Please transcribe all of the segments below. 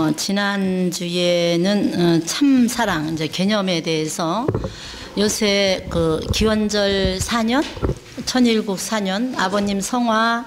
지난주에는 참사랑 이제 개념에 대해서 요새 그 기원절 4년, 천일국 4년 아버님 성화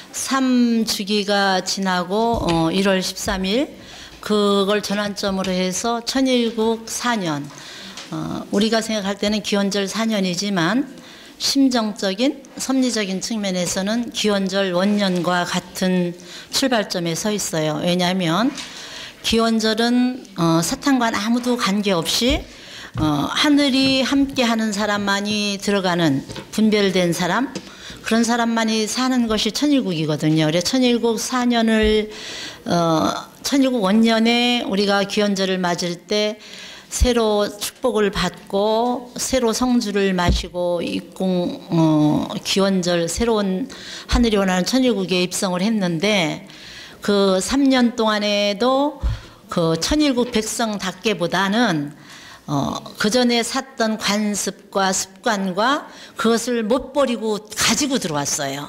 3주기가 지나고 1월 13일 그걸 전환점으로 해서 천일국 4년, 우리가 생각할 때는 기원절 4년이지만 심정적인 섭리적인 측면에서는 기원절 원년과 같은 출발점에 서 있어요. 왜냐하면 기원절은 사탄과 아무도 관계없이 하늘이 함께하는 사람만이 들어가는 분별된 사람, 그런 사람만이 사는 것이 천일국이거든요. 그래서 천일국 4년을 천일국 원년에 우리가 기원절을 맞을 때 새로 축복을 받고 새로 성주를 마시고 입궁 기원절 새로운 하늘이 원하는 천일국에 입성을 했는데 그 3년 동안에도 그 천일국 백성답게보다는 그 전에 샀던 관습과 습관과 그것을 못 버리고 가지고 들어왔어요.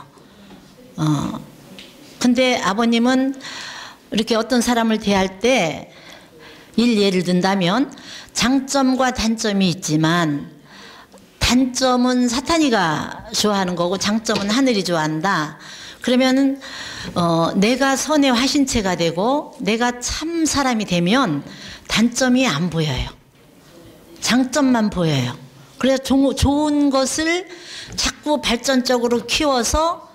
근데 아버님은 이렇게 어떤 사람을 대할 때 예를 든다면 장점과 단점이 있지만 단점은 사탄이가 좋아하는 거고 장점은 하늘이 좋아한다. 그러면은 내가 선의 화신체가 되고 내가 참 사람이 되면 단점이 안 보여요. 장점만 보여요. 그래서 좋은 것을 자꾸 발전적으로 키워서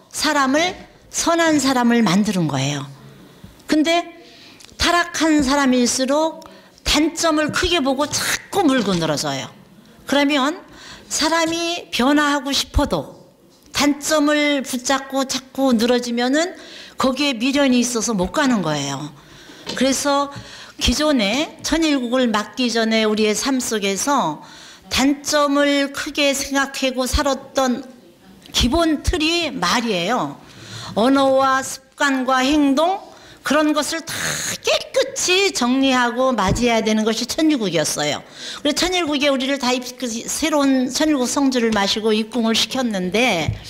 선한 사람을 만드는 거예요. 근데 타락한 사람일수록 단점을 크게 보고 자꾸 물고 늘어져요. 그러면 사람이 변화하고 싶어도 단점을 붙잡고 자꾸 늘어지면은 거기에 미련이 있어서 못 가는 거예요. 그래서 기존에 천일국을 맞기 전에 우리의 삶 속에서 단점을 크게 생각하고 살았던 기본 틀이 말이에요. 언어와 습관과 행동, 그런 것을 다 깨끗이 정리하고 맞이해야 되는 것이 천일국이었어요. 그래서 천일국에 우리를 다 새로운 천일국 성주를 마시고 입궁을 시켰는데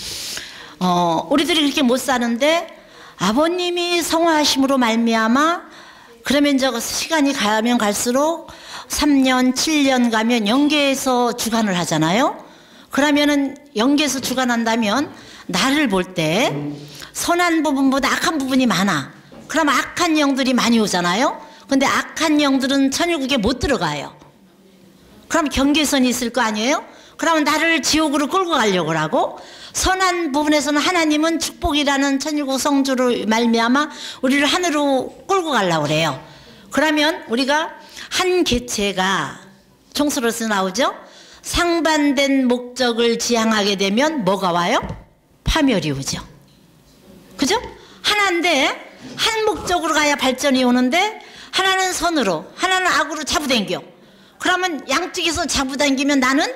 우리들이 그렇게 못 사는데 아버님이 성화하심으로 말미암아 그러면 이제 시간이 가면 갈수록 3년, 7년 가면 영계에서 주관을 하잖아요. 그러면은 영계에서 주관한다면 나를 볼 때 선한 부분보다 악한 부분이 많아. 그럼 악한 영들이 많이 오잖아요. 근데 악한 영들은 천일국에 못 들어가요. 그럼 경계선이 있을 거 아니에요? 그러면 나를 지옥으로 끌고 가려고 하고, 선한 부분에서는 하나님은 축복이라는 천일국 성주로 말미암아 우리를 하늘로 끌고 가려고 그래요. 그러면 우리가 한 개체가 총수로서 나오죠. 상반된 목적을 지향하게 되면 뭐가 와요? 파멸이 오죠. 그죠? 하나인데 한 목적으로 가야 발전이 오는데 하나는 선으로 하나는 악으로 잡아당겨. 그러면 양쪽에서 잡아당기면 나는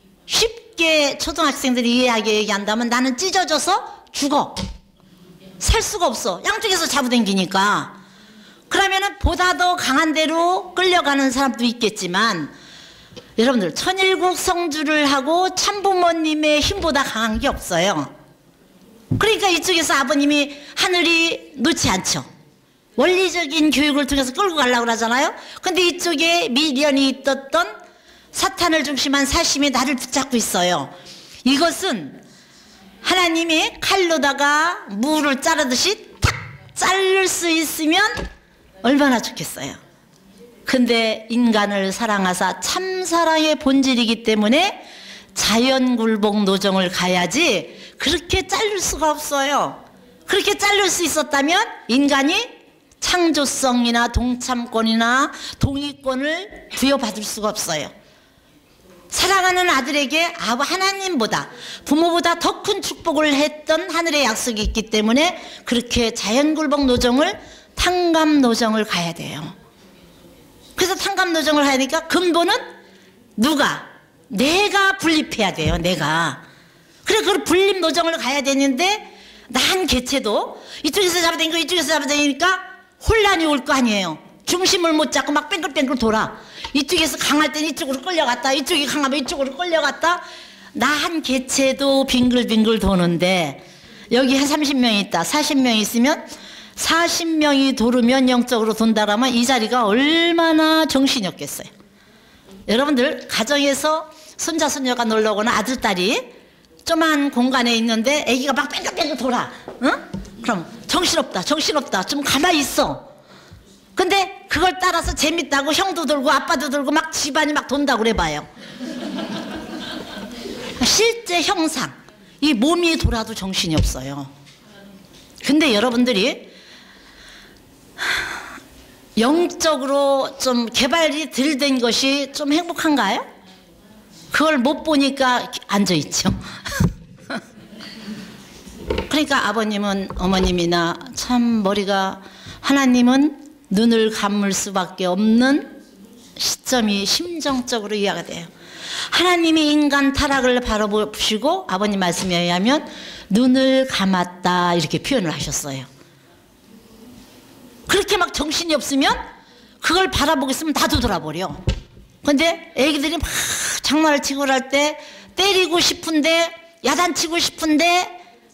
쉽게 초등학생들이 이해하게 얘기한다면 나는 찢어져서 죽어. 살 수가 없어. 양쪽에서 잡아당기니까. 그러면은 보다 더 강한 대로 끌려가는 사람도 있겠지만 여러분들 천일국 성주를 하고 참부모님의 힘보다 강한 게 없어요. 그러니까 이쪽에서 아버님이 하늘이 놓지 않죠. 원리적인 교육을 통해서 끌고 가려고 하잖아요. 근데 이쪽에 미련이 있었던 사탄을 중심한 사심이 나를 붙잡고 있어요. 이것은 하나님이 칼로다가 무를 자르듯이 탁 자를 수 있으면 얼마나 좋겠어요. 근데 인간을 사랑하사 참사랑의 본질이기 때문에 자연굴복 노정을 가야지 그렇게 자를 수가 없어요. 그렇게 자를 수 있었다면 인간이 창조성이나 동참권이나 동의권을 부여받을 수가 없어요. 사랑하는 아들에게 하나님보다 부모보다 더 큰 축복을 했던 하늘의 약속이 있기 때문에 그렇게 자연굴복 노정을 탕감노정을 가야 돼요. 그래서 탕감노정을 하니까 근본은 누가? 내가 분립해야 돼요. 내가. 그래 그 분립노정을 가야 되는데 나 한 개체도 이쪽에서 잡아당기고 이쪽에서 잡아당기니까 혼란이 올 거 아니에요. 중심을 못 잡고 막 뺑글뺑글 돌아. 이쪽에서 강할 때는 이쪽으로 끌려갔다, 이쪽이 강하면 이쪽으로 끌려갔다. 나 한 개체도 빙글빙글 도는데 여기 한 30명 있다, 40명 있으면 40명이 도르면 영적으로 돈다라면 이 자리가 얼마나 정신이 없겠어요. 여러분들 가정에서 손자 손녀가 놀러 오거나 아들 딸이 조그만 공간에 있는데 아기가 막 뺑글뺑글 돌아. 응? 그럼 정신없다 정신없다 좀 가만히 있어. 근데 그걸 따라서 재밌다고 형도 들고 아빠도 들고 막 집안이 막 돈다고 그래봐요. 실제 형상 이 몸이 돌아도 정신이 없어요. 근데 여러분들이 영적으로 좀 개발이 덜 된 것이 좀 행복한가요? 그걸 못 보니까 앉아있죠. 그러니까 아버님은 어머님이나 참 머리가 하나님은 눈을 감을 수밖에 없는 시점이 심정적으로 이해가 돼요. 하나님이 인간 타락을 바라보시고 아버님 말씀에 의하면 눈을 감았다 이렇게 표현을 하셨어요. 그렇게 막 정신이 없으면 그걸 바라보고 있으면 나도 돌아버려. 근데 애기들이 막 장난을 치고 할 때 때리고 싶은데 야단치고 싶은데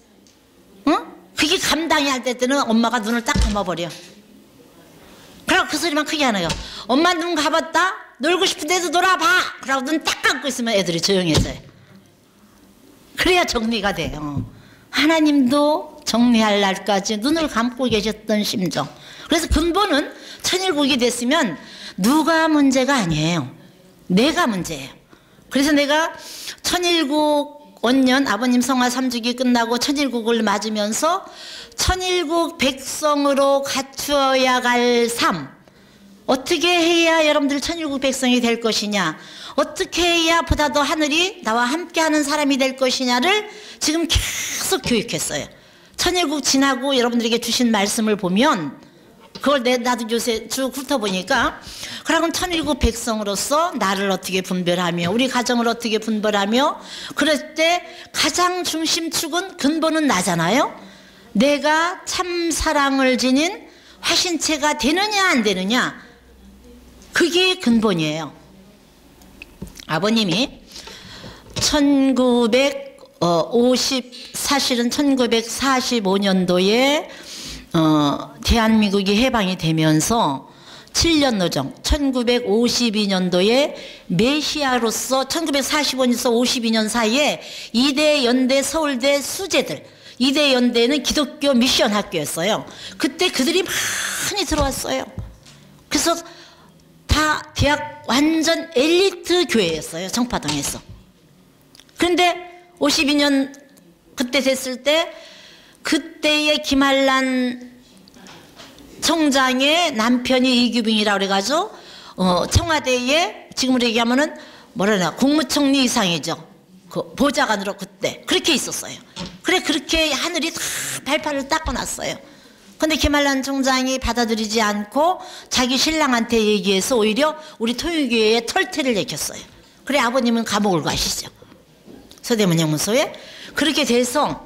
그게 감당이 안 될 때는 엄마가 눈을 딱 감아버려. 그러고 그 소리만 크게 하네요. 엄마 눈 감았다? 놀고 싶은데도 놀아봐! 그러고 눈 딱 감고 있으면 애들이 조용해져요. 그래야 정리가 돼요. 하나님도 정리할 날까지 눈을 감고 계셨던 심정. 그래서 근본은 천일국이 됐으면 누가 문제가 아니에요. 내가 문제예요. 그래서 내가 천일국 원년 아버님 성화 3주기 끝나고 천일국을 맞으면서 천일국 백성으로 갖추어야 갈 삶, 어떻게 해야 여러분들 천일국 백성이 될 것이냐, 어떻게 해야 보다 더 하늘이 나와 함께하는 사람이 될 것이냐를 지금 계속 교육했어요. 천일국 지나고 여러분들에게 주신 말씀을 보면 그걸 나도 요새 쭉 훑어보니까 그러면 천일국 백성으로서 나를 어떻게 분별하며 우리 가정을 어떻게 분별하며 그럴 때 가장 중심축은 근본은 나잖아요. 내가 참 사랑을 지닌 화신체가 되느냐 안 되느냐 그게 근본이에요. 아버님이 사실은 1945년도에 대한민국이 해방이 되면서 7년 노정 1952년도에 메시아로서 1945년에서 52년 사이에 이대 연대 서울대 수재들 이대 연대는 기독교 미션 학교였어요. 그때 그들이 많이 들어왔어요. 그래서 다 대학 완전 엘리트 교회였어요. 정파동에서. 그런데 52년 그때 됐을 때 그때의 김한란 총장의 남편이 이규빈이라고 그래가지고 청와대에 지금으로 얘기하면은 뭐라나 국무총리 이상이죠. 그 보좌관으로 그때 그렇게 있었어요. 그래 그렇게 하늘이 다 발판을 닦아놨어요. 근데 김한란 총장이 받아들이지 않고 자기 신랑한테 얘기해서 오히려 우리 토요교회에 털퇴를 내켰어요. 그래 아버님은 감옥을 가시죠. 서대문 형무소에. 그렇게 돼서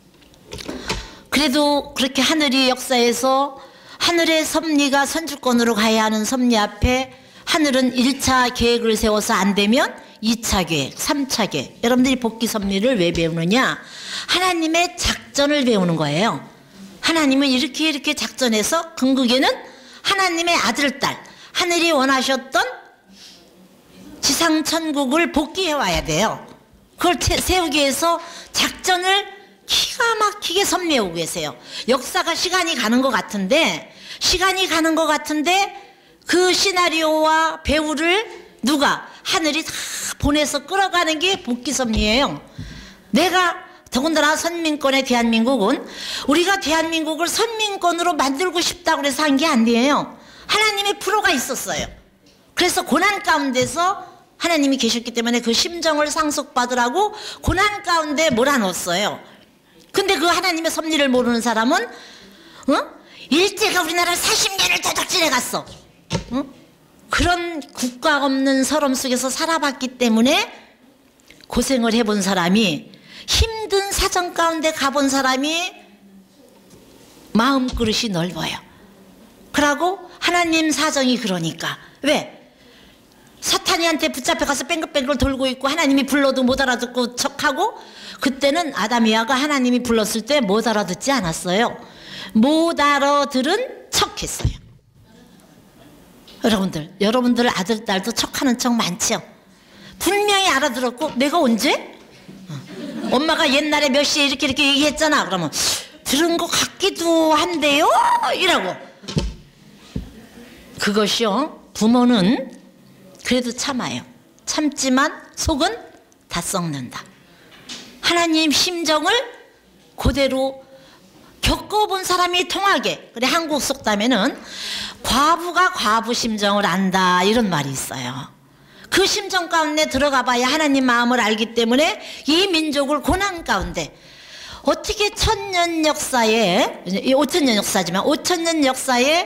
그래도 그렇게 하늘이 역사에서 하늘의 섭리가 선주권으로 가야 하는 섭리 앞에 하늘은 1차 계획을 세워서 안 되면 2차 계획, 3차 계획. 여러분들이 복귀 섭리를 왜 배우느냐? 하나님의 작전을 배우는 거예요. 하나님은 이렇게 작전해서 궁극에는 하나님의 아들, 딸, 하늘이 원하셨던 지상천국을 복귀해 와야 돼요. 그걸 세우기 위해서 작전을 기가 막히게 섭리해오고 계세요. 역사가 시간이 가는 것 같은데 그 시나리오와 배우를 누가 하늘이 다 보내서 끌어가는 게 복귀 섭리예요. 내가 더군다나 선민권의 대한민국은 우리가 대한민국을 선민권으로 만들고 싶다고 해서 한 게 아니에요. 하나님의 프로가 있었어요. 그래서 고난 가운데서 하나님이 계셨기 때문에 그 심정을 상속받으라고 고난 가운데 몰아넣었어요. 근데 그 하나님의 섭리를 모르는 사람은 일제가 우리나라를 40년을 도둑질해 갔어. 그런 국가 없는 서름 속에서 살아봤기 때문에 고생을 해본 사람이 힘든 사정 가운데 가본 사람이 마음그릇이 넓어요. 그러고 하나님 사정이 그러니까 왜? 사탄이한테 붙잡혀 가서 뺑글뺑글 돌고 있고 하나님이 불러도 못 알아듣고 척하고 그때는 아담 이하가 하나님이 불렀을 때 못 알아듣지 않았어요. 못 알아들은 척했어요. 여러분들 아들, 딸도 척하는 척 많죠? 분명히 알아들었고, 내가 언제? 엄마가 옛날에 몇 시에 이렇게 얘기했잖아. 그러면 들은 것 같기도 한데요? 이라고. 그것이요, 부모는 그래도 참아요. 참지만 속은 다 썩는다. 하나님 심정을 그대로 겪어본 사람이 통하게. 그래, 한국 속담에는 과부가 과부 심정을 안다, 이런 말이 있어요. 그 심정 가운데 들어가 봐야 하나님 마음을 알기 때문에 이 민족을 고난 가운데 어떻게 1000년 역사에, 5000년 역사지만 5000년 역사에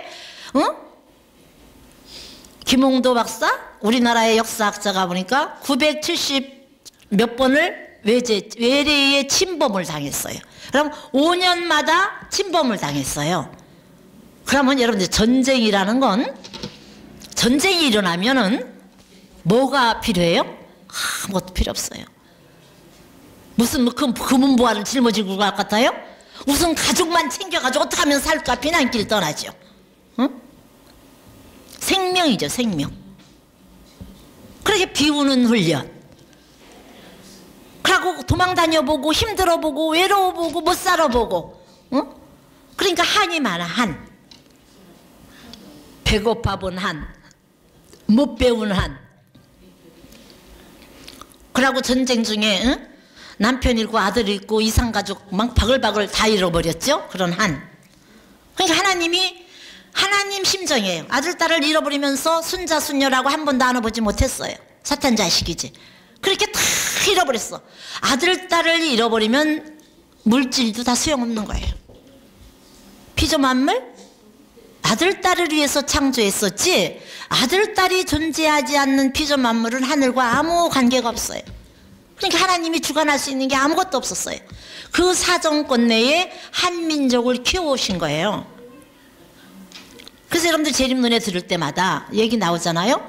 김홍도 박사, 우리나라의 역사학자가 보니까 970 몇 번을 외래의 침범을 당했어요. 그럼 5년마다 침범을 당했어요. 그러면 여러분들, 전쟁이라는 전쟁이 일어나면은 뭐가 필요해요? 아무것도 필요 없어요. 무슨 금은보화를 짊어지고 갈 것 같아요? 우선 가족만 챙겨가지고 어떻게 하면 살까 비난길 떠나죠. 응? 생명이죠, 생명. 그렇게 비우는 훈련. 그러고 도망 다녀보고 힘들어보고 외로워보고 못 살아보고. 응? 그러니까 한이 많아, 한. 배고파 본 한, 못 배운 한. 그러고 전쟁 중에 남편 잃고 아들 잃고 이상가족 막 바글바글 다 잃어버렸죠. 그런 한. 그러니까 하나님 심정이에요. 아들 딸을 잃어버리면서 순자 순녀라고 한 번도 안아보지 못했어요. 사탄 자식이지. 그렇게 다 잃어버렸어. 아들 딸을 잃어버리면 물질도 다 소용없는 거예요. 피조 만물? 아들 딸을 위해서 창조했었지, 아들 딸이 존재하지 않는 피조 만물은 하늘과 아무 관계가 없어요. 그러니까 하나님이 주관할 수 있는 게 아무것도 없었어요. 그 사정권 내에 한민족을 키워오신 거예요. 그래서 여러분들 재림론에 들을 때마다 얘기 나오잖아요.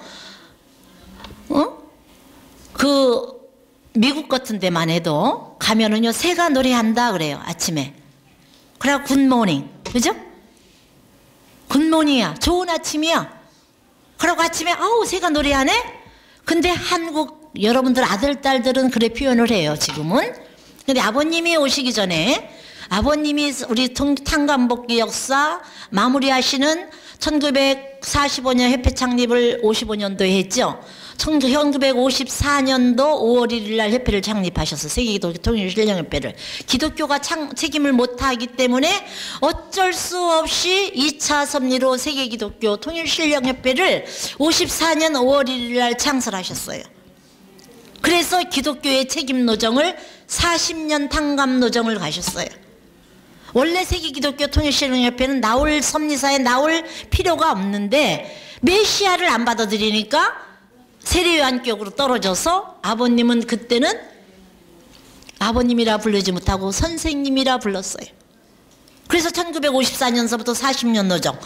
그 미국 같은 데만 해도 가면은요, 새가 노래한다 그래요, 아침에. 그래고 굿모닝, 그죠? 굿모닝이야, 좋은 아침이야. 그러고 아침에 아우 새가 노래하네? 근데 한국 여러분들 아들 딸들은 그래 표현을 해요, 지금은. 근데 아버님이 오시기 전에, 아버님이 우리 탕감복귀 역사 마무리하시는 1945년 협회 창립을 55년도에 했죠. 1954년도 5월 1일 날 협회를 창립하셔서 세계기독교 통일신령협회를, 기독교가 책임을 못하기 때문에 어쩔 수 없이 2차 섭리로 세계기독교 통일신령협회를 54년 5월 1일 날 창설하셨어요. 그래서 기독교의 책임 노정을 40년 탕감 노정을 가셨어요. 원래 세계기독교 통일신령협회는 나올 섭리사에 나올 필요가 없는데 메시아를 안 받아들이니까 세례요한격으로 떨어져서 아버님은 그때는 아버님이라 부르지 못하고 선생님이라 불렀어요. 그래서 1954년서부터 40년 노정,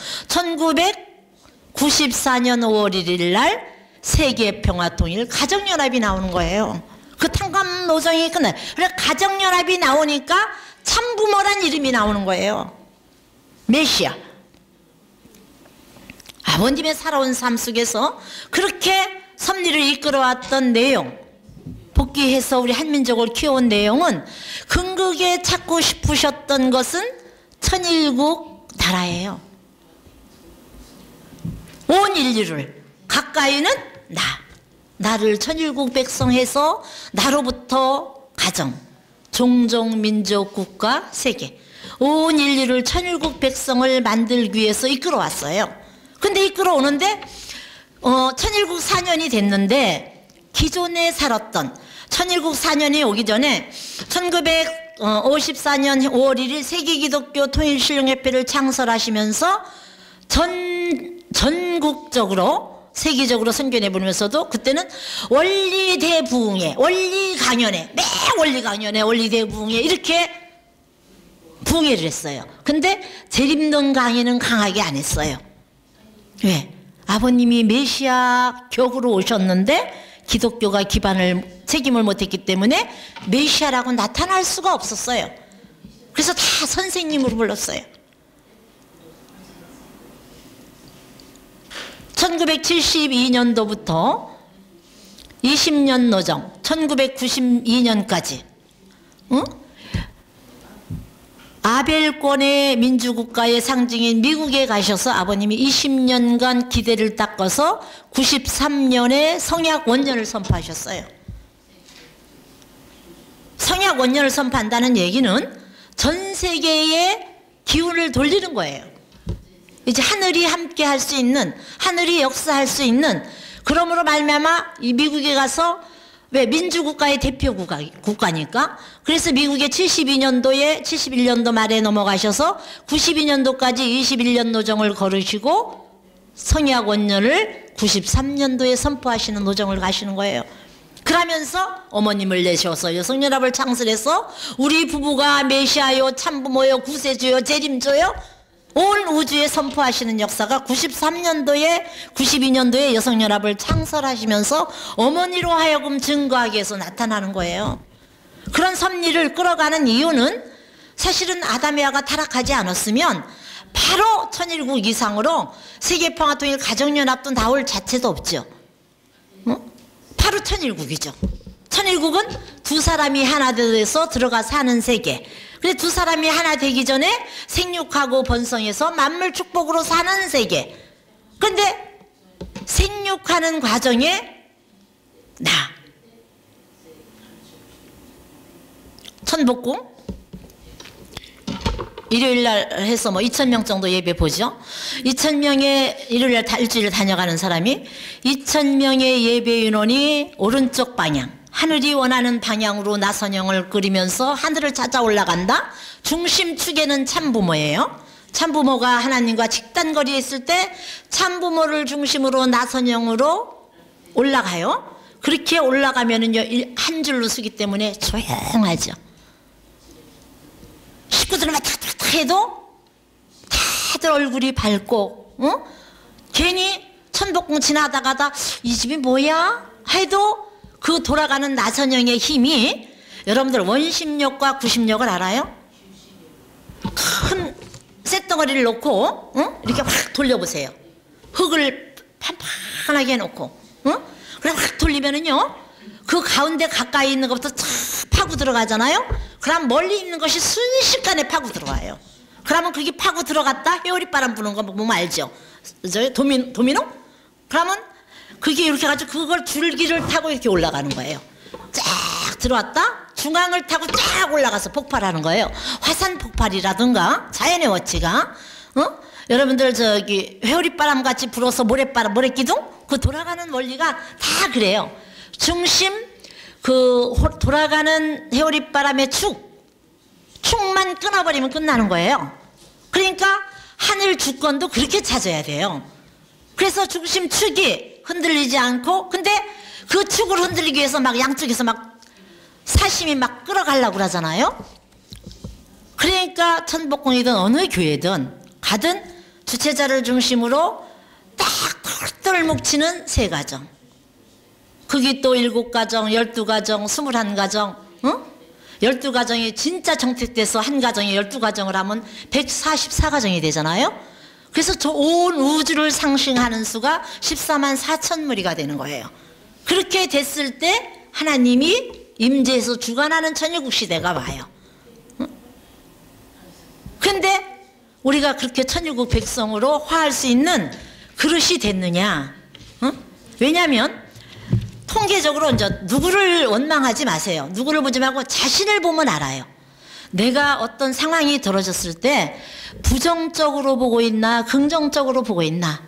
1994년 5월 1일 날 세계평화통일 가정연합이 나오는 거예요. 그 탕감 노정이 끝나요. 그래서 가정연합이 나오니까 참부모란 이름이 나오는 거예요. 메시아. 아버님의 살아온 삶 속에서 그렇게 섭리를 이끌어왔던 내용, 복귀해서 우리 한민족을 키워온 내용은 궁극에 찾고 싶으셨던 것은 천일국 나라예요. 온 인류를, 가까이는 나를 천일국 백성 해서 나로부터 가정, 종족, 민족, 국가, 세계, 온 인류를 천일국 백성을 만들기 위해서 이끌어왔어요. 근데 이끌어오는데 천일국 4년이 됐는데 기존에 살았던, 천일국 4년이 오기 전에 1954년 5월 1일 세계기독교 통일신령협회를 창설하시면서 전국적으로 세계적으로 선교해 보면서도 그때는 원리대부흥회, 원리강연회, 매 원리강연회, 원리대부흥회 이렇게 부흥회를 했어요. 근데 재림론 강의는 강하게 안 했어요. 왜? 아버님이 메시아 격으로 오셨는데 기독교가 책임을 못했기 때문에 메시아라고 나타날 수가 없었어요. 그래서 다 선생님으로 불렀어요. 1972년도부터 20년 노정, 1992년까지 아벨권의 민주국가의 상징인 미국에 가셔서 아버님이 20년간 기대를 닦아서 93년에 성약 원년을 선포하셨어요. 성약 원년을 선포한다는 얘기는 전 세계의 기운을 돌리는 거예요. 이제 하늘이 함께 할 수 있는, 하늘이 역사할 수 있는, 그러므로 말미암아 이 미국에 가서, 왜 민주국가의 대표 국가니까, 그래서 미국에 72년도에 71년도 말에 넘어가셔서 92년도까지 21년 노정을 걸으시고 성약 원년을 93년도에 선포하시는 노정을 가시는 거예요. 그러면서 어머님을 내셔서 여성연합을 창설해서 우리 부부가 메시아요, 참부모요, 구세주요, 재림조요, 온 우주에 선포하시는 역사가 93년도에 92년도에 여성연합을 창설하시면서 어머니로 하여금 증거하기 위해서 나타나는 거예요. 그런 섭리를 끌어가는 이유는 사실은 아담에아가 타락하지 않았으면 바로 천일국 이상으로 세계평화통일 가정연합도 나올 자체도 없죠. 바로 천일국이죠. 천일국은 두 사람이 하나 돼서 들어가 사는 세계. 그래서 두 사람이 하나 되기 전에 생육하고 번성해서 만물 축복으로 사는 세계. 그런데 생육하는 과정에 천복궁 일요일날 해서 2,000명 정도 예배 보죠. 2,000명의 일요일날 일주일을 다녀가는 사람이 2,000명의 예배 인원이 오른쪽 방향, 하늘이 원하는 방향으로 나선형을 그리면서 하늘을 찾아 올라간다. 중심축에는 참부모예요. 참부모가 하나님과 직단거리에 있을 때 참부모를 중심으로 나선형으로 올라가요. 그렇게 올라가면은요, 한 줄로 서기 때문에 조용하죠. 식구들은 막 탁탁탁 해도 다들 얼굴이 밝고, 괜히 천복궁 지나다가다 이 집이 뭐야? 해도 그 돌아가는 나선형의 힘이, 여러분들 원심력과 구심력을 알아요? 큰 쇳덩어리를 놓고 이렇게 확 돌려보세요. 흙을 판판하게 해놓고 그래 확 돌리면은요, 그 가운데 가까이 있는 것부터 쫙 파고 들어가잖아요. 그럼 멀리 있는 것이 순식간에 파고 들어와요. 그러면 그게 파고 들어갔다 회오리바람 부는 거 보면 알죠? 도미노? 그러면 그게 이렇게 해가지고 그걸 줄기를 타고 이렇게 올라가는 거예요. 쫙 들어왔다 중앙을 타고 쫙 올라가서 폭발하는 거예요. 화산 폭발이라든가 자연의 원치가, 여러분들 저기 회오리바람 같이 불어서 모래기둥 그 돌아가는 원리가 다 그래요. 중심 그 돌아가는 회오리바람의 축만 끊어버리면 끝나는 거예요. 그러니까 하늘 주권도 그렇게 찾아야 돼요. 그래서 중심 축이 흔들리지 않고, 근데 그 축을 흔들리기 위해서 막 양쪽에서 막 사심이 막 끌어가려고 그러잖아요. 그러니까 천복궁이든 어느 교회든 가든 주체자를 중심으로 딱 똘똘 뭉치는 세 가정. 그게 또 7가정, 12가정, 21가정, 12가정이 진짜 정택돼서 한 가정에 12가정을 하면 144가정이 되잖아요. 그래서 저 온 우주를 상징하는 수가 14만 4천 무리가 되는 거예요. 그렇게 됐을 때 하나님이 임재해서 주관하는 천일국 시대가 와요. 근데 우리가 그렇게 천일국 백성으로 화할 수 있는 그릇이 됐느냐? 왜냐하면 통계적으로 이제 누구를 원망하지 마세요. 누구를 보지 말고 자신을 보면 알아요. 내가 어떤 상황이 벌어졌을 때 부정적으로 보고 있나 긍정적으로 보고 있나,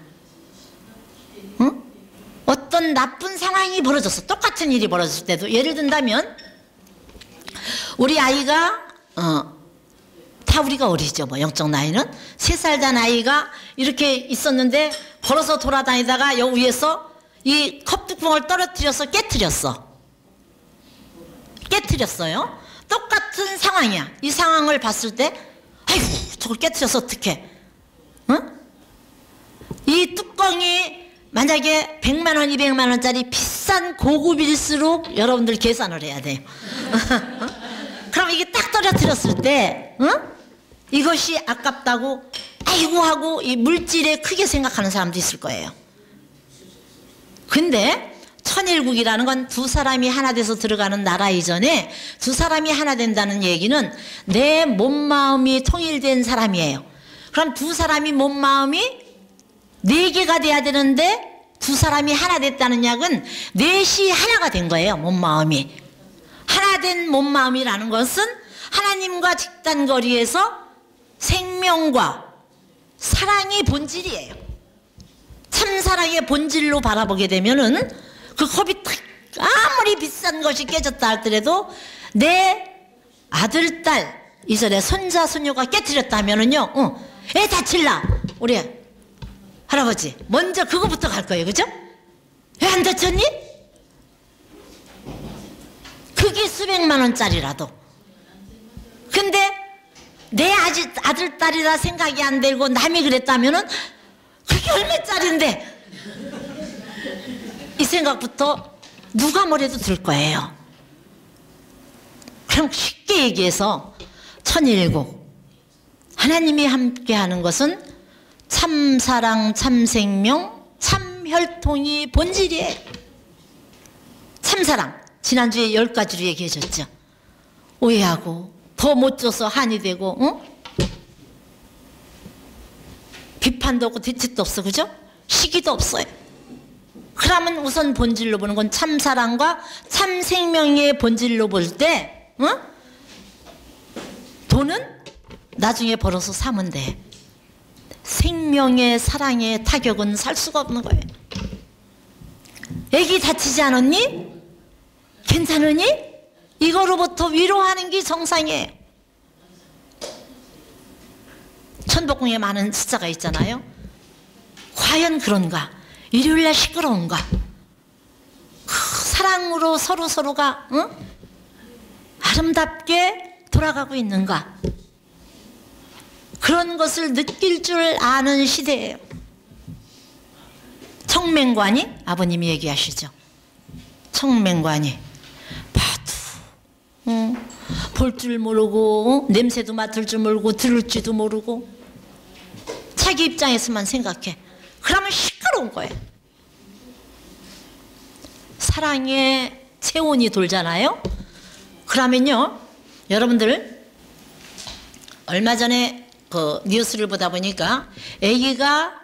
어떤 나쁜 상황이 벌어졌어. 똑같은 일이 벌어졌을 때도, 예를 든다면 우리 아이가 다 우리가 어리죠. 뭐 영적 나이는 3살 단 아이가 이렇게 있었는데 걸어서 돌아다니다가 여기 위에서 이 컵뚜껑을 떨어뜨려서 깨트렸어요. 똑같은 상황이야. 이 상황을 봤을 때 아이고 저걸 깨트려서 어떡해. 이 뚜껑이 만약에 100만 원, 200만 원짜리 비싼 고급일수록 여러분들 계산을 해야 돼요. 그럼 이게 딱 떨어뜨렸을 때 이것이 아깝다고 아이고 하고 이 물질에 크게 생각하는 사람도 있을 거예요. 근데 천일국이라는 건 두 사람이 하나 돼서 들어가는 나라 이전에 두 사람이 하나 된다는 얘기는 내 몸마음이 통일된 사람이에요. 그럼 두 사람이 몸마음이 네 개가 돼야 되는데 두 사람이 하나 됐다는 약은 넷이 하나가 된 거예요. 몸마음이 하나 된 몸마음이라는 것은 하나님과 직단거리에서 생명과 사랑이 본질이에요. 참사랑의 본질로 바라보게 되면은 그 컵이 탁 아무리 비싼 것이 깨졌다 할더라도 내 아들, 딸, 이전에 손자, 손녀가 깨뜨렸다 하면은요, 애 다칠라. 우리 할아버지, 먼저 그거부터 갈 거예요. 그죠? 왜 안 다쳤니? 그게 수백만 원짜리라도. 근데 내 아들, 딸이라 생각이 안 들고 남이 그랬다면은 그게 얼마짜리인데? 이 생각부터 누가 뭐래도 들 거예요. 그럼 쉽게 얘기해서 천일국, 하나님이 함께하는 것은 참사랑, 참생명, 참혈통이 본질이에요. 참사랑, 지난주에 10가지로 얘기해 줬죠. 오해하고 더 못 줘서 한이 되고 비판도 없고 대책도 없어. 그죠? 시기도 없어요. 그러면 우선 본질로 보는 건 참사랑과 참생명의 본질로 볼 때 돈은 나중에 벌어서 사면 돼. 생명의 사랑의 타격은 살 수가 없는 거예요. 애기 다치지 않았니? 괜찮으니? 이거로부터 위로하는 게 정상이에요. 천복궁에 많은 숫자가 있잖아요. 과연 그런가? 일요일날 시끄러운가? 사랑으로 서로가 아름답게 돌아가고 있는가? 그런 것을 느낄 줄 아는 시대예요. 청맹관이 아버님이 얘기하시죠. 청맹관이 봐도 볼 줄 모르고 냄새도 맡을 줄 모르고 들을지도 모르고 자기 입장에서만 생각해. 그러면 시끄러운 거예요. 사랑의 체온이 돌잖아요. 그러면요, 여러분들 얼마 전에 그 뉴스를 보다 보니까 아기가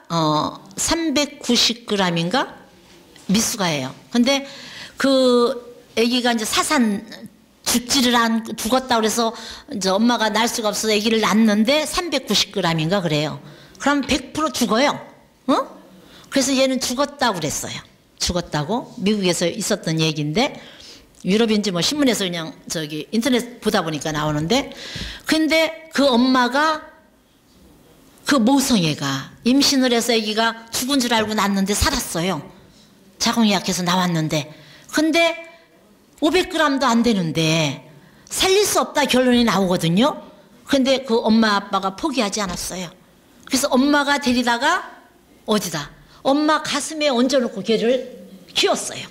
390g인가 미숙아예요. 근데 그 아기가 이제 사산 죽었다 그래서 이제 엄마가 날 수가 없어서 아기를 낳는데 390g인가 그래요. 그럼 100% 죽어요. 그래서 얘는 죽었다고 그랬어요. 죽었다고 미국에서 있었던 얘기인데 유럽인지 뭐 신문에서 그냥 저기 인터넷 보다 보니까 나오는데, 근데 그 엄마가 그 모성애가 임신을 해서 아기가 죽은 줄 알고 낳았는데 살았어요. 자궁이 약해서 나왔는데, 근데 500g도 안 되는데 살릴 수 없다 결론이 나오거든요. 근데 그 엄마 아빠가 포기하지 않았어요. 그래서 엄마가 데리다가 어디다 엄마 가슴에 얹어놓고 걔를 키웠어요.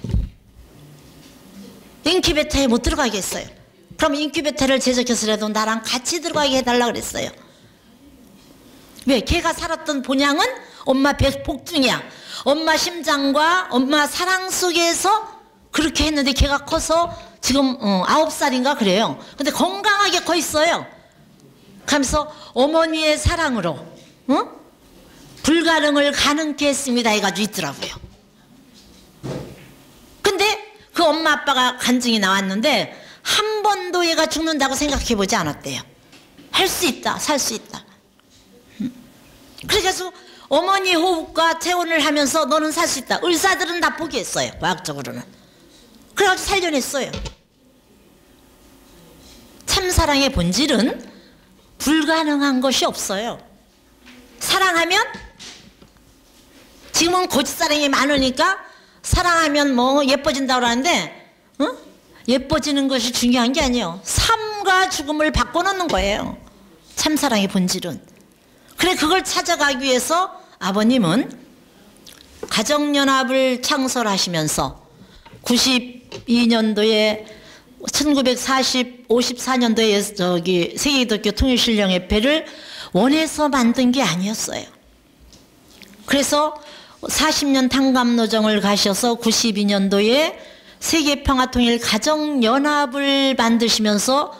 인큐베터에 못 들어가게 했어요. 그럼 인큐베터를 제작해서라도 나랑 같이 들어가게 해달라 그랬어요. 왜? 걔가 살았던 본향은 엄마 복중이야. 엄마 심장과 엄마 사랑 속에서 그렇게 했는데 걔가 커서 지금 9살인가 그래요. 근데 건강하게 커 있어요. 그러면서 어머니의 사랑으로 불가능을 가능케 했습니다 해가지고 있더라고요. 근데 그 엄마 아빠가 간증이 나왔는데 한 번도 얘가 죽는다고 생각해보지 않았대요. 할 수 있다, 살 수 있다. 그래서 어머니 호흡과 체온을 하면서 너는 살 수 있다. 의사들은 다 포기했어요. 과학적으로는. 그래가지고 살려냈어요. 참사랑의 본질은 불가능한 것이 없어요. 사랑하면, 지금은 고집사랑이 많으니까 사랑하면 뭐 예뻐진다고 하는데 예뻐지는 것이 중요한 게 아니에요. 삶과 죽음을 바꿔놓는 거예요. 참사랑의 본질은. 그래, 그걸 찾아가기 위해서 아버님은 가정연합을 창설하시면서 92년도에 1954년도에 저기 세계기독교 통일신령협회를 원해서 만든 게 아니었어요. 그래서 40년 탄감노정을 가셔서 92년도에 세계평화통일 가정연합을 만드시면서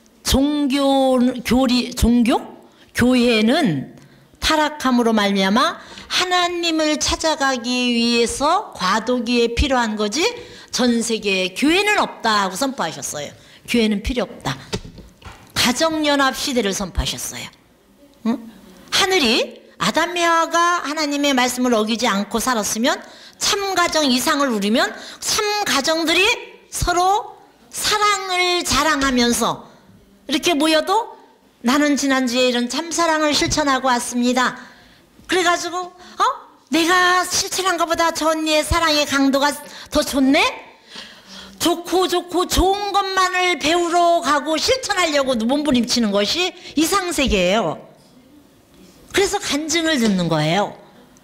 교회는 타락함으로 말미암아 하나님을 찾아가기 위해서 과도기에 필요한 거지 전 세계에 교회는 없다 하고 선포하셨어요. 교회는 필요 없다. 가정연합 시대를 선포하셨어요. 응? 하늘이 아담 해와가 하나님의 말씀을 어기지 않고 살았으면 참가정 이상을 누리면 참가정들이 서로 사랑을 자랑하면서 이렇게 모여도 나는 지난주에 이런 참사랑을 실천하고 왔습니다. 그래가지고 내가 실천한 것보다 저 언니의 사랑의 강도가 더 좋네? 좋고 좋은 것만을 배우러 가고 실천하려고 몸부림치는 것이 이상세계예요. 그래서 간증을 듣는 거예요.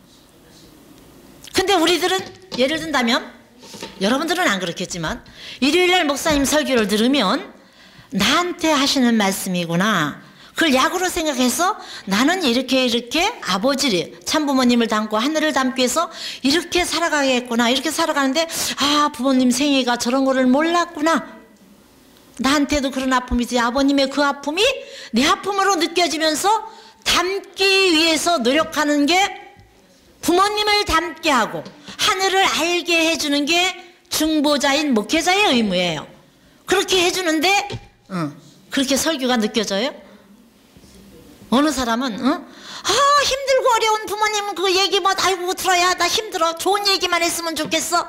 근데 우리들은 예를 든다면 여러분들은 안 그렇겠지만 일요일날 목사님 설교를 들으면 나한테 하시는 말씀이구나. 그걸 약으로 생각해서 나는 이렇게 아버지를 참부모님을 닮고 하늘을 닮기 위해서 이렇게 살아가겠구나. 이렇게 살아가는데 부모님 생애가 저런 거를 몰랐구나. 나한테도 그런 아픔이 있지. 아버님의 그 아픔이 내 아픔으로 느껴지면서 닮기 위해서 노력하는 게 부모님을 닮게 하고 하늘을 알게 해주는 게 중보자인 목회자의 의무예요. 그렇게 해주는데 그렇게 설교가 느껴져요? 어느 사람은 힘들고 어려운 부모님 그 얘기 아이고 들어야 나 힘들어. 좋은 얘기만 했으면 좋겠어.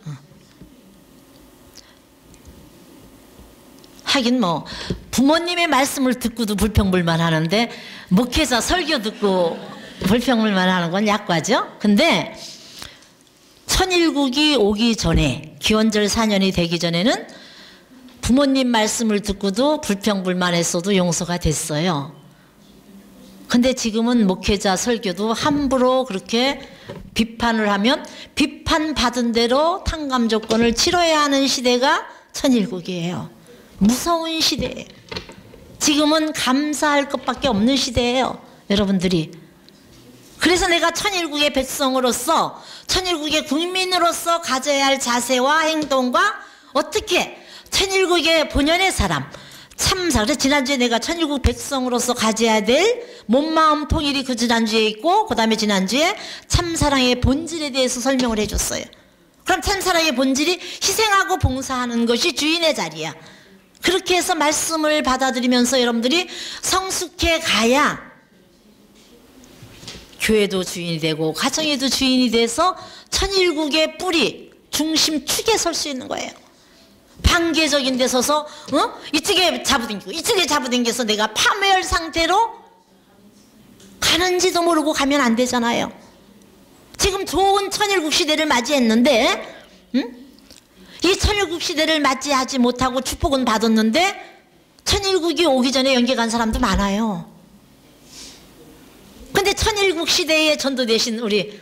하긴 부모님의 말씀을 듣고도 불평불만 하는데 목회자 설교 듣고 불평불만 하는 건 약과죠. 근데 천일국이 오기 전에 기원절 4년이 되기 전에는 부모님 말씀을 듣고도 불평불만했어도 용서가 됐어요. 근데 지금은 목회자 설교도 함부로 그렇게 비판을 하면 비판받은 대로 탕감 조건을 치러야 하는 시대가 천일국이에요. 무서운 시대예요. 지금은 감사할 것밖에 없는 시대예요. 여러분들이. 그래서 내가 천일국의 백성으로서 천일국의 국민으로서 가져야 할 자세와 행동과 어떻게 천일국의 본연의 사람 참사. 그래서 지난주에 내가 천일국 백성으로서 가져야 될 몸마음 통일이 그 지난주에 있고 그 다음에 지난주에 참사랑의 본질에 대해서 설명을 해줬어요. 그럼 참사랑의 본질이 희생하고 봉사하는 것이 주인의 자리야. 그렇게 해서 말씀을 받아들이면서 여러분들이 성숙해 가야 교회도 주인이 되고 가정에도 주인이 돼서 천일국의 뿌리 중심 축에 설 수 있는 거예요. 반개적인 데 서서 이쪽에 잡아당기고 이쪽에 잡아당겨서 내가 파멸 상태로 가는지도 모르고 가면 안 되잖아요. 지금 좋은 천일국 시대를 맞이했는데 이 천일국 시대를 맞이하지 못하고 축복은 받았는데 천일국이 오기 전에 연계 간 사람도 많아요. 근데 천일국 시대에 전도되신 우리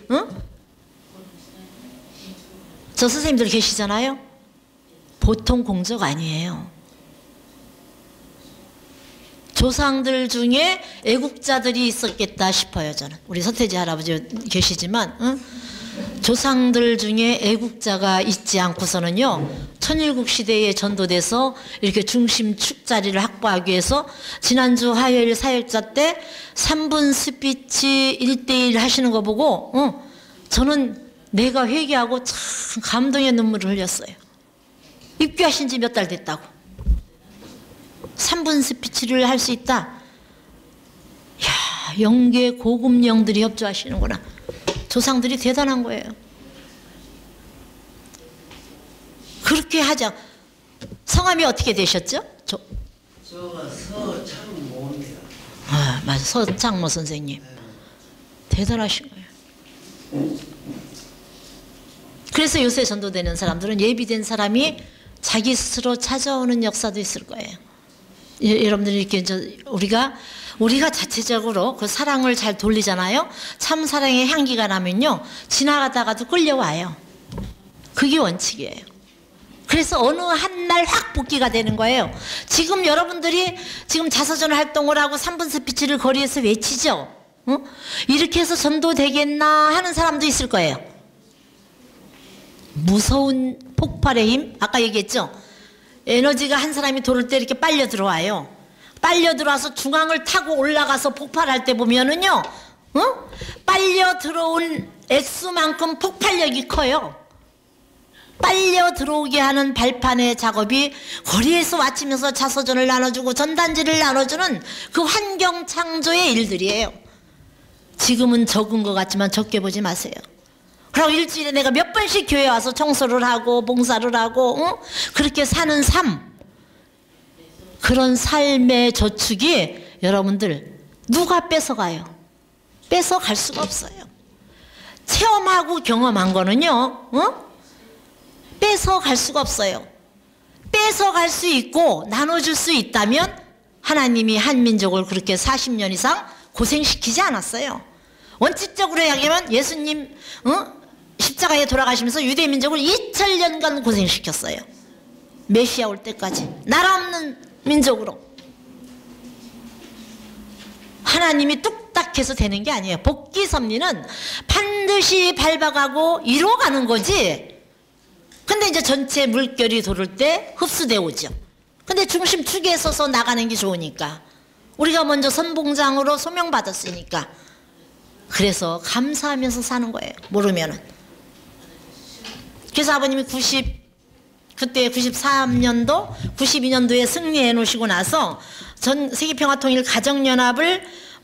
저 선생님들 계시잖아요. 보통 공적 아니에요. 조상들 중에 애국자들이 있었겠다 싶어요. 저는 우리 서태지 할아버지 계시지만 조상들 중에 애국자가 있지 않고서는요 천일국 시대에 전도돼서 이렇게 중심 축 자리를 확보하기 위해서 지난주 화요일 사역자 때 3분 스피치 1대1 하시는 거 보고 저는 내가 회개하고 참 감동의 눈물을 흘렸어요. 입교하신 지 몇 달 됐다고 3분 스피치를 할 수 있다. 이야, 영계 고급 영들이 협조하시는구나. 조상들이 대단한 거예요. 그렇게 하자. 성함이 어떻게 되셨죠? 저가 서창모입니다. 맞아. 서창모 선생님. 대단하신 거예요. 그래서 요새 전도되는 사람들은 예비된 사람이 자기 스스로 찾아오는 역사도 있을 거예요. 여러분들이 이렇게 우리가 자체적으로 그 사랑을 잘 돌리잖아요. 참 사랑의 향기가 나면요 지나가다가도 끌려와요. 그게 원칙이에요. 그래서 어느 한 날 확 복귀가 되는 거예요. 지금 여러분들이 지금 자서전 활동을 하고 3분 스피치를 거리에서 외치죠. 이렇게 해서 전도되겠나 하는 사람도 있을 거예요. 무서운 폭발의 힘, 아까 얘기했죠. 에너지가 한 사람이 돌을 때 이렇게 빨려 들어와요. 빨려 들어와서 중앙을 타고 올라가서 폭발할 때 보면은요, 빨려 들어온 액수만큼 폭발력이 커요. 빨려 들어오게 하는 발판의 작업이 거리에서 와치면서 자서전을 나눠주고 전단지를 나눠주는 그 환경 창조의 일들이에요. 지금은 적은 것 같지만 적게 보지 마세요. 그리고 일주일에 내가 몇 번씩 교회 와서 청소를 하고 봉사를 하고 그렇게 사는 삶, 그런 삶의 저축이 여러분들 누가 뺏어가요? 뺏어갈 수가 없어요. 체험하고 경험한 거는요, 뺏어갈 수가 없어요. 뺏어갈 수 있고 나눠줄 수 있다면 하나님이 한민족을 그렇게 40년 이상 고생시키지 않았어요. 원칙적으로 이야기하면 예수님 십자가에 돌아가시면서 유대민족을 2000년간 고생시켰어요. 메시아 올 때까지 나라 없는 민족으로. 하나님이 뚝딱해서 되는 게 아니에요. 복귀섭리는 반드시 밟아가고 이뤄가는 거지. 근데 이제 전체 물결이 돌을 때 흡수되어 오죠. 근데 중심 축에 서서 나가는 게 좋으니까. 우리가 먼저 선봉장으로 소명받았으니까. 그래서 감사하면서 사는 거예요. 모르면은. 그래서 아버님이 그때 93년도, 92년도에 승리해 놓으시고 나서 전 세계평화통일 가정연합을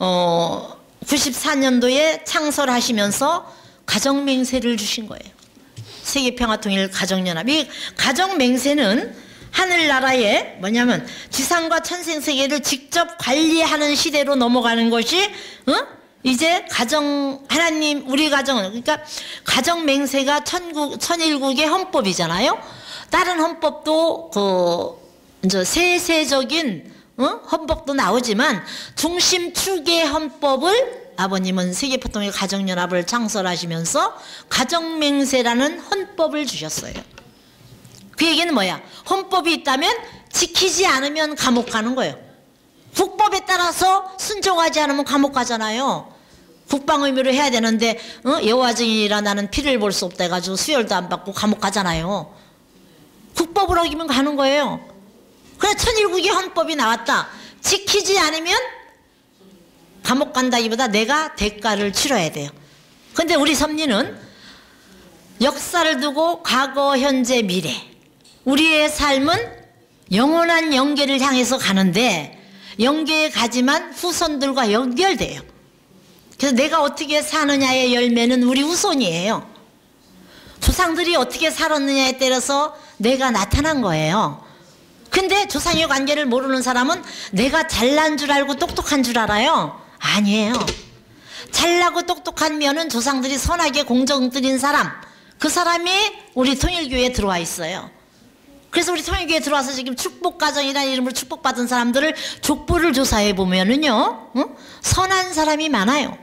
94년도에 창설하시면서 가정맹세를 주신 거예요. 세계평화통일 가정연합. 이 가정맹세는 하늘나라에 뭐냐면 지상과 천생세계를 직접 관리하는 시대로 넘어가는 것이 이제 하나님 우리 가정은, 그러니까 가정맹세가 천일국의 헌법이잖아요. 다른 헌법도 이제 세세적인 헌법도 나오지만 중심축의 헌법을 아버님은 세계평화통일 가정연합을 창설하시면서 가정맹세라는 헌법을 주셨어요. 그 얘기는 뭐야? 헌법이 있다면 지키지 않으면 감옥 가는 거예요. 국법에 따라서 순종하지 않으면 감옥 가잖아요. 국방 의무를 해야 되는데 여호와 증인이라 나는 피를 볼 수 없다 해가지고 수혈도 안 받고 감옥 가잖아요. 국법을 어기면 가는 거예요. 그래 천일국의 헌법이 나왔다. 지키지 않으면 감옥 간다기보다 내가 대가를 치러야 돼요. 근데 우리 섭리는 역사를 두고 과거, 현재, 미래, 우리의 삶은 영원한 영계를 향해서 가는데 영계에 가지만 후손들과 연결돼요. 그래서 내가 어떻게 사느냐의 열매는 우리 후손이에요. 조상들이 어떻게 살았느냐에 따라서 내가 나타난 거예요. 근데 조상의 관계를 모르는 사람은 내가 잘난 줄 알고 똑똑한 줄 알아요. 아니에요. 잘나고 똑똑한 면은 조상들이 선하게 공정 들인 사람, 그 사람이 우리 통일교회에 들어와 있어요. 그래서 우리 통일교회에 들어와서 지금 축복가정이라는 이름으로 축복받은 사람들을 족보를 조사해 보면은요, 선한 사람이 많아요.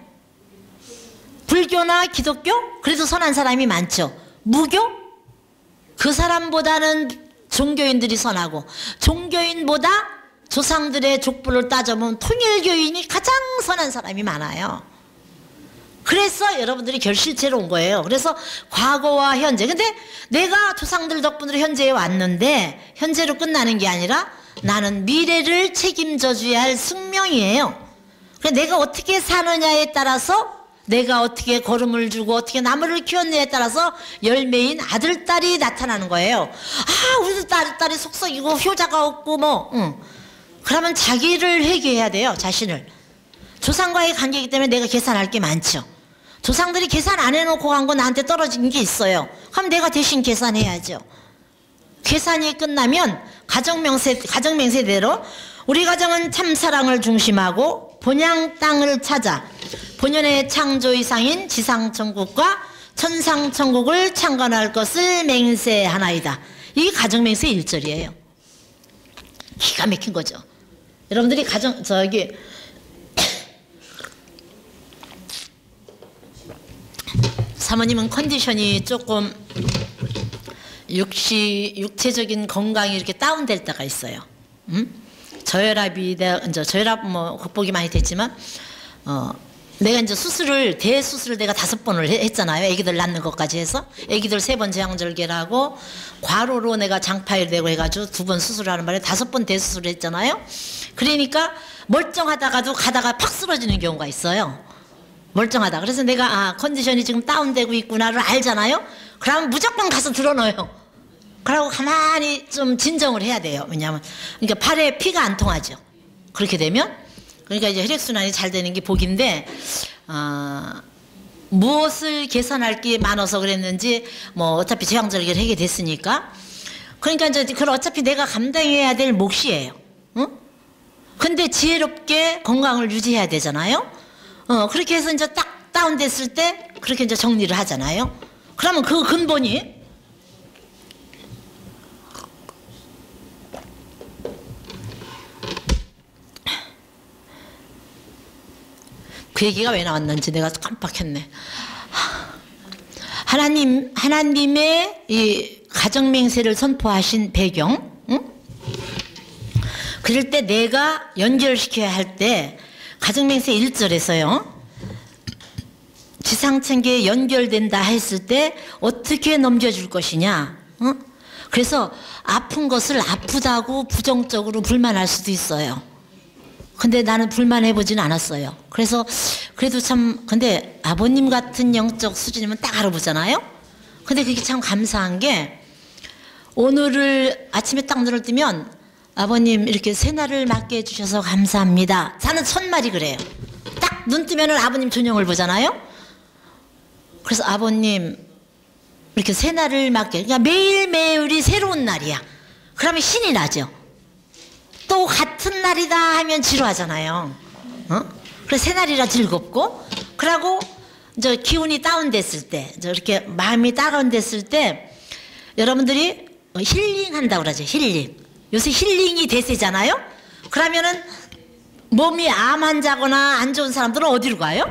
불교나 기독교? 그래도 선한 사람이 많죠. 무교? 그 사람보다는 종교인들이 선하고, 종교인보다 조상들의 족보를 따져보면 통일교인이 가장 선한 사람이 많아요. 그래서 여러분들이 결실체로 온 거예요. 그래서 과거와 현재. 근데 내가 조상들 덕분으로 현재에 왔는데 현재로 끝나는 게 아니라 나는 미래를 책임져 줘야 할 숙명이에요. 그래서 내가 어떻게 사느냐에 따라서 내가 어떻게 걸음을 주고 어떻게 나무를 키웠느냐에 따라서 열매인 아들, 딸이 나타나는 거예요. 아, 우리도 딸이 속썩이고 효자가 없고 그러면 자기를 회개해야 돼요. 자신을. 조상과의 관계이기 때문에 내가 계산할 게 많죠. 조상들이 계산 안 해놓고 간 거 나한테 떨어진 게 있어요. 그럼 내가 대신 계산해야죠. 계산이 끝나면 가정맹세대로 우리 가정은 참사랑을 중심하고 본향 땅을 찾아 본연의 창조 이상인 지상천국과 천상천국을 창건할 것을 맹세하나이다. 이게 가정맹세 1절이에요. 기가 막힌 거죠. 여러분들이 사모님은 컨디션이 조금 육체적인 건강이 이렇게 다운될 때가 있어요. 저혈압 극복이 많이 됐지만 내가 이제 대수술을 내가 5번을 했잖아요. 애기들 낳는 것까지 해서. 애기들 3번 제왕절개를 하고, 과로로 내가 장파일 되고 해가지고 2번 수술하는 말에 5번 대수술을 했잖아요. 그러니까 멀쩡하다가도 가다가 팍 쓰러지는 경우가 있어요. 멀쩡하다. 그래서 내가 컨디션이 지금 다운되고 있구나를 알잖아요. 그러면 무조건 가서 들어넣어요. 그러고 가만히 좀 진정을 해야 돼요. 왜냐하면 그러니까 팔에 피가 안 통하죠. 그렇게 되면. 그러니까 이제 혈액순환이 잘 되는 게 복인데, 무엇을 개선할 게 많아서 그랬는지, 뭐, 어차피 제왕절개를 하게 됐으니까. 그러니까 이제, 그걸 어차피 내가 감당해야 될 몫이에요. 응? 근데 지혜롭게 건강을 유지해야 되잖아요? 그렇게 해서 이제 딱 다운됐을 때, 그렇게 이제 정리를 하잖아요? 그러면 그 근본이, 그 얘기가 왜 나왔는지 내가 깜빡했네. 하나님의 이 가정맹세를 선포하신 배경, 응? 그럴 때 내가 연결시켜야 할 때, 가정맹세 1절에서요, 지상천계에 연결된다 했을 때 어떻게 넘겨줄 것이냐. 응? 그래서 아픈 것을 아프다고 부정적으로 불만할 수도 있어요. 근데 나는 불만해보진 않았어요. 그래서 그래도 참, 근데 아버님 같은 영적 수준이면 딱 알아보잖아요. 근데 그게 참 감사한 게, 오늘을 아침에 딱 눈을 뜨면 아버님 이렇게 새날을 맞게 해주셔서 감사합니다. 저는 첫말이 그래요. 딱 눈 뜨면은 아버님 전형을 보잖아요. 그래서 아버님 이렇게 새날을 맞게, 그러니까 매일매일이 새로운 날이야. 그러면 신이 나죠. 또 같은 날이다 하면 지루하잖아요. 그래서 새날이라 즐겁고, 그러고 이제 기운이 다운됐을 때, 이렇게 마음이 다운됐을 때 여러분들이 힐링한다고 그러죠. 힐링. 요새 힐링이 대세잖아요. 그러면은 몸이 암 환자거나 안 좋은 사람들은 어디로 가요?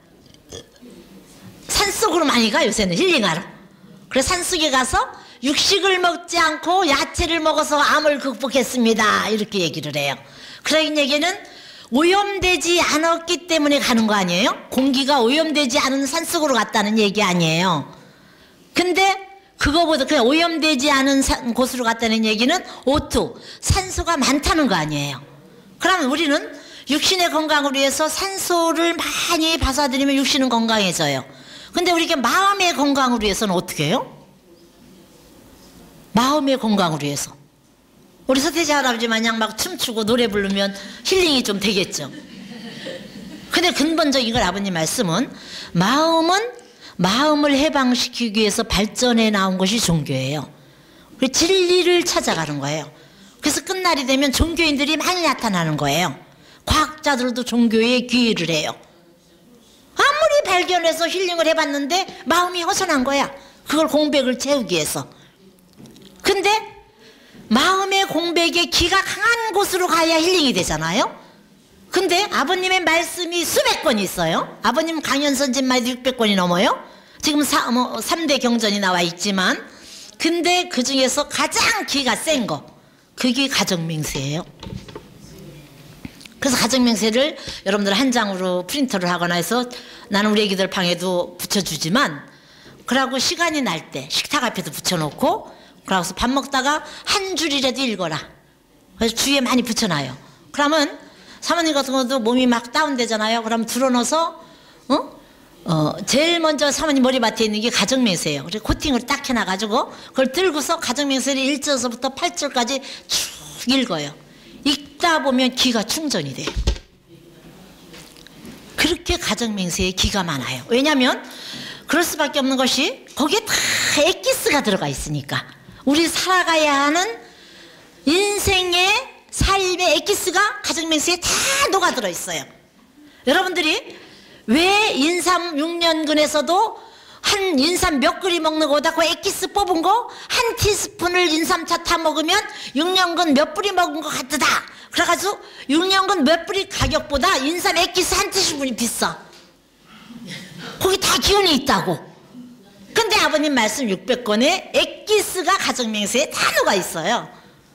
산속으로 많이 가, 요새는 힐링하러. 그래서 산속에 가서 육식을 먹지 않고 야채를 먹어서 암을 극복했습니다. 이렇게 얘기를 해요. 그런 얘기는 오염되지 않았기 때문에 가는 거 아니에요? 공기가 오염되지 않은 산속으로 갔다는 얘기 아니에요. 근데 그거보다 그냥 오염되지 않은 곳으로 갔다는 얘기는 O2, 산소가 많다는 거 아니에요. 그러면 우리는 육신의 건강을 위해서 산소를 많이 받아들이면 육신은 건강해져요. 근데 우리가 마음의 건강을 위해서는 어떻게 해요? 마음의 건강을 위해서. 우리 서태지 할아버지 마냥 막 춤추고 노래 부르면 힐링이 좀 되겠죠. 근데 근본적인 걸 아버님 말씀은, 마음을 해방시키기 위해서 발전해 나온 것이 종교예요. 진리를 찾아가는 거예요. 그래서 끝날이 되면 종교인들이 많이 나타나는 거예요. 과학자들도 종교에 귀의를 해요. 아무리 발견해서 힐링을 해봤는데 마음이 허전한 거야. 그걸 공백을 채우기 위해서. 근데 마음의 공백에 기가 강한 곳으로 가야 힐링이 되잖아요. 근데 아버님의 말씀이 수백 권 있어요. 아버님 강연선진만 해도 600권이 넘어요. 지금 3대 경전이 나와 있지만, 근데 그 중에서 가장 기가 센 거, 그게 가정맹세예요. 그래서 가정맹세를 여러분들 한 장으로 프린터를 하거나 해서 나는 우리 애기들 방에도 붙여주지만, 그러고 시간이 날 때 식탁 앞에도 붙여놓고, 그러고서 밥 먹다가 한 줄이라도 읽어라. 그래서 주위에 많이 붙여놔요. 그러면 사모님 같은 것도 몸이 막 다운되잖아요. 그럼 들어넣어서 제일 먼저 사모님 머리맡에 있는 게 가정맹세예요. 그래서 코팅을 딱 해놔가지고 그걸 들고서 가정맹세를 1절서부터 8절까지 쭉 읽어요. 읽다 보면 기가 충전이 돼요. 그렇게 가정맹세에 기가 많아요. 왜냐하면 그럴 수밖에 없는 것이 거기에 다 엑기스가 들어가 있으니까. 우리 살아가야 하는 인생의 삶의 엑기스가 가정맹세에 다 녹아들어 있어요. 여러분들이 왜 인삼 6년근에서도 한 인삼 몇 그리 먹는 거보다 그 엑기스 뽑은 거 한 티스푼을 인삼차 타 먹으면 6년근 몇 뿌리 먹은 것 같다. 그래가지고 6년근 몇 뿌리 가격보다 인삼 엑기스 한 티스푼이 비싸. 거기 다 기운이 있다고. 근데 아버님 말씀 600권에 엑기스가 가정맹세에 다 녹아 있어요.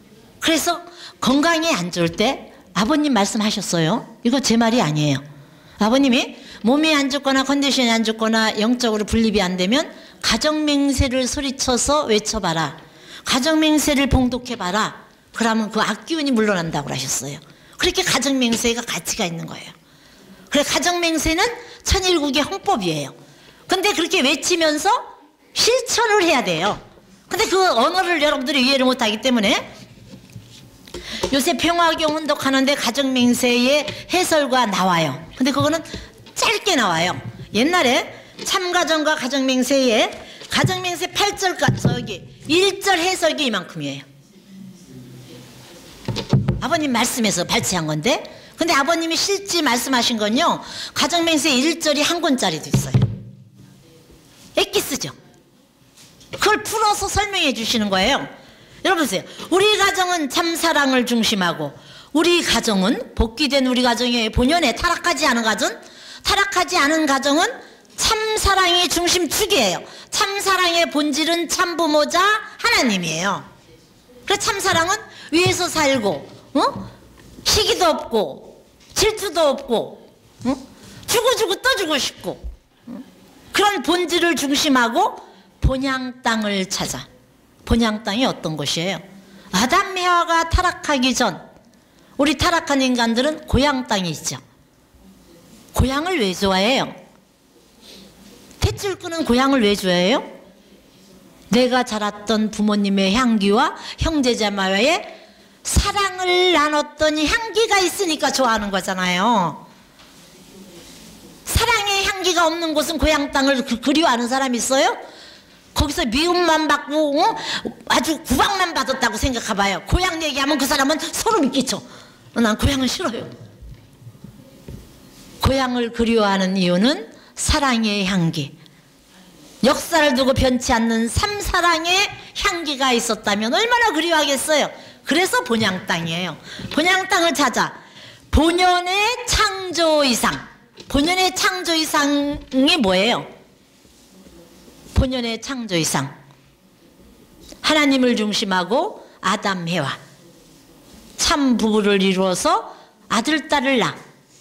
그래서 건강이 안 좋을 때 아버님 말씀하셨어요. 이거 제 말이 아니에요. 아버님이 몸이 안 좋거나 컨디션이 안 좋거나 영적으로 분립이 안 되면 가정맹세를 소리쳐서 외쳐봐라. 가정맹세를 봉독해봐라. 그러면 그 악기운이 물러난다고 하셨어요. 그렇게 가정맹세가 가치가 있는 거예요. 그래, 가정맹세는 천일국의 헌법이에요. 근데 그렇게 외치면서 실천을 해야 돼요. 근데 그 언어를 여러분들이 이해를 못하기 때문에 요새 평화경 혼독하는데 가정맹세의 해설과 나와요. 근데 그거는 짧게 나와요. 옛날에 참가정과 가정맹세에 가정맹세 8절까지 저기 1절 해설기 이만큼이에요. 아버님 말씀에서 발췌한 건데, 근데 아버님이 실제 말씀하신 건요, 가정맹세 1절이 한 권짜리도 있어요. 엑기스죠. 그걸 풀어서 설명해 주시는 거예요. 여러분 보세요. 우리 가정은 참사랑을 중심하고, 우리 가정은 복귀된 우리 가정의 본연의 타락하지 않은 가정, 타락하지 않은 가정은 참사랑이 중심축이에요. 참사랑의 본질은 참부모자 하나님이에요. 그래서 참사랑은 위에서 살고, 시기도 없고 질투도 없고, 주고 또 주고 싶고, 그런 본질을 중심하고 본향 땅을 찾아. 본향 땅이 어떤 곳이에요? 아담 해와가 타락하기 전 우리 타락한 인간들은 고향 땅이 있죠. 고향을 왜 좋아해요? 탯줄 끄는 고향을 왜 좋아해요? 내가 자랐던 부모님의 향기와 형제자매와의 사랑을 나눴던 향기가 있으니까 좋아하는 거잖아요. 사랑의 향기가 없는 곳은 고향 땅을 그리워하는 사람이 있어요? 거기서 미움만 받고 아주 구박만 받았다고 생각해봐요. 고향 얘기하면 그 사람은 소름이 끼쳐. 난 고향은 싫어요. 고향을 그리워하는 이유는 사랑의 향기, 역사를 두고 변치 않는 삼사랑의 향기가 있었다면 얼마나 그리워하겠어요. 그래서 본향 땅이에요. 본향 땅을 찾아. 본연의 창조 이상. 본연의 창조 이상이 뭐예요? 본연의 창조 이상. 하나님을 중심하고 아담 해와 참 부부를 이루어서 아들 딸을 낳아.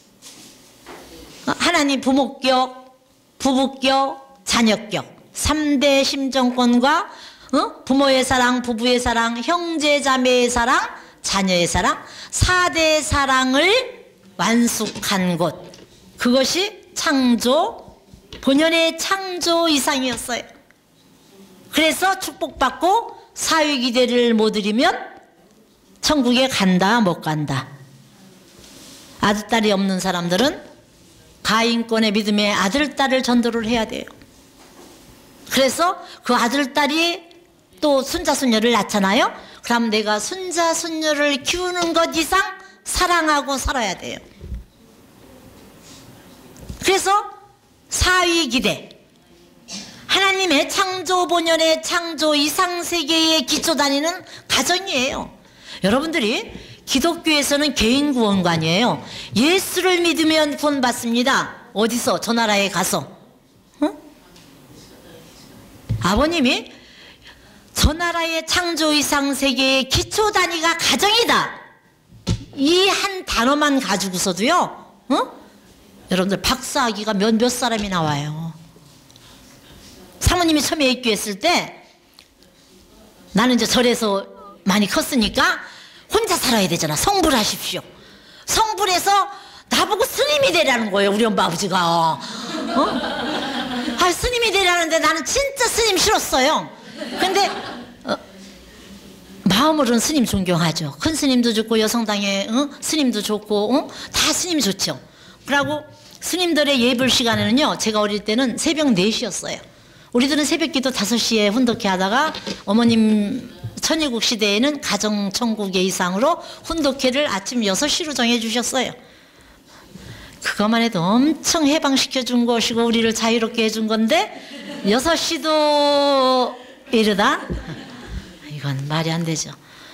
하나님 부모격, 부부격, 자녀격 3대 심정권과 부모의 사랑, 부부의 사랑, 형제 자매의 사랑, 자녀의 사랑, 4대 사랑을 완숙한 곳. 그것이 창조, 본연의 창조 이상이었어요. 그래서 축복받고 사위기대를 못 드리면 천국에 간다 못 간다. 아들 딸이 없는 사람들은 가인권의 믿음의 아들 딸을 전도를 해야 돼요. 그래서 그 아들 딸이 또 손자 손녀를 낳잖아요. 그럼 내가 손자 손녀를 키우는 것 이상 사랑하고 살아야 돼요. 그래서 사위기대, 하나님의 창조 본연의 창조 이상 세계의 기초 다니는 가정이에요. 여러분들이 기독교에서는 개인 구원관이에요. 예수를 믿으면 구원받습니다. 어디서? 저 나라에 가서. 아버님이 저 나라의 창조 이상 세계의 기초 단위가 가정이다. 이 한 단어만 가지고서도요, 여러분들 박사학위가 몇 사람이 나와요. 사모님이 처음에 입교했을 때 나는 이제 절에서 많이 컸으니까 혼자 살아야 되잖아. 성불하십시오. 성불해서 나보고 스님이 되라는 거예요. 우리 엄마 아버지가. 스님이 되라는데 나는 진짜 스님 싫었어요. 근데 마음으로는 스님 존경하죠. 큰 스님도 좋고 여성당의 스님도 좋고 다 스님이 좋죠. 그러고 스님들의 예불 시간에는요, 제가 어릴 때는 새벽 4시였어요. 우리들은 새벽기도 5시에 훈독회 하다가 어머님 천일국 시대에는 가정천국의 이상으로 훈독회를 아침 6시로 정해주셨어요. 그것만 해도 엄청 해방시켜 준 것이고 우리를 자유롭게 해준 건데 6시도 이르다? 이건 말이 안 되죠.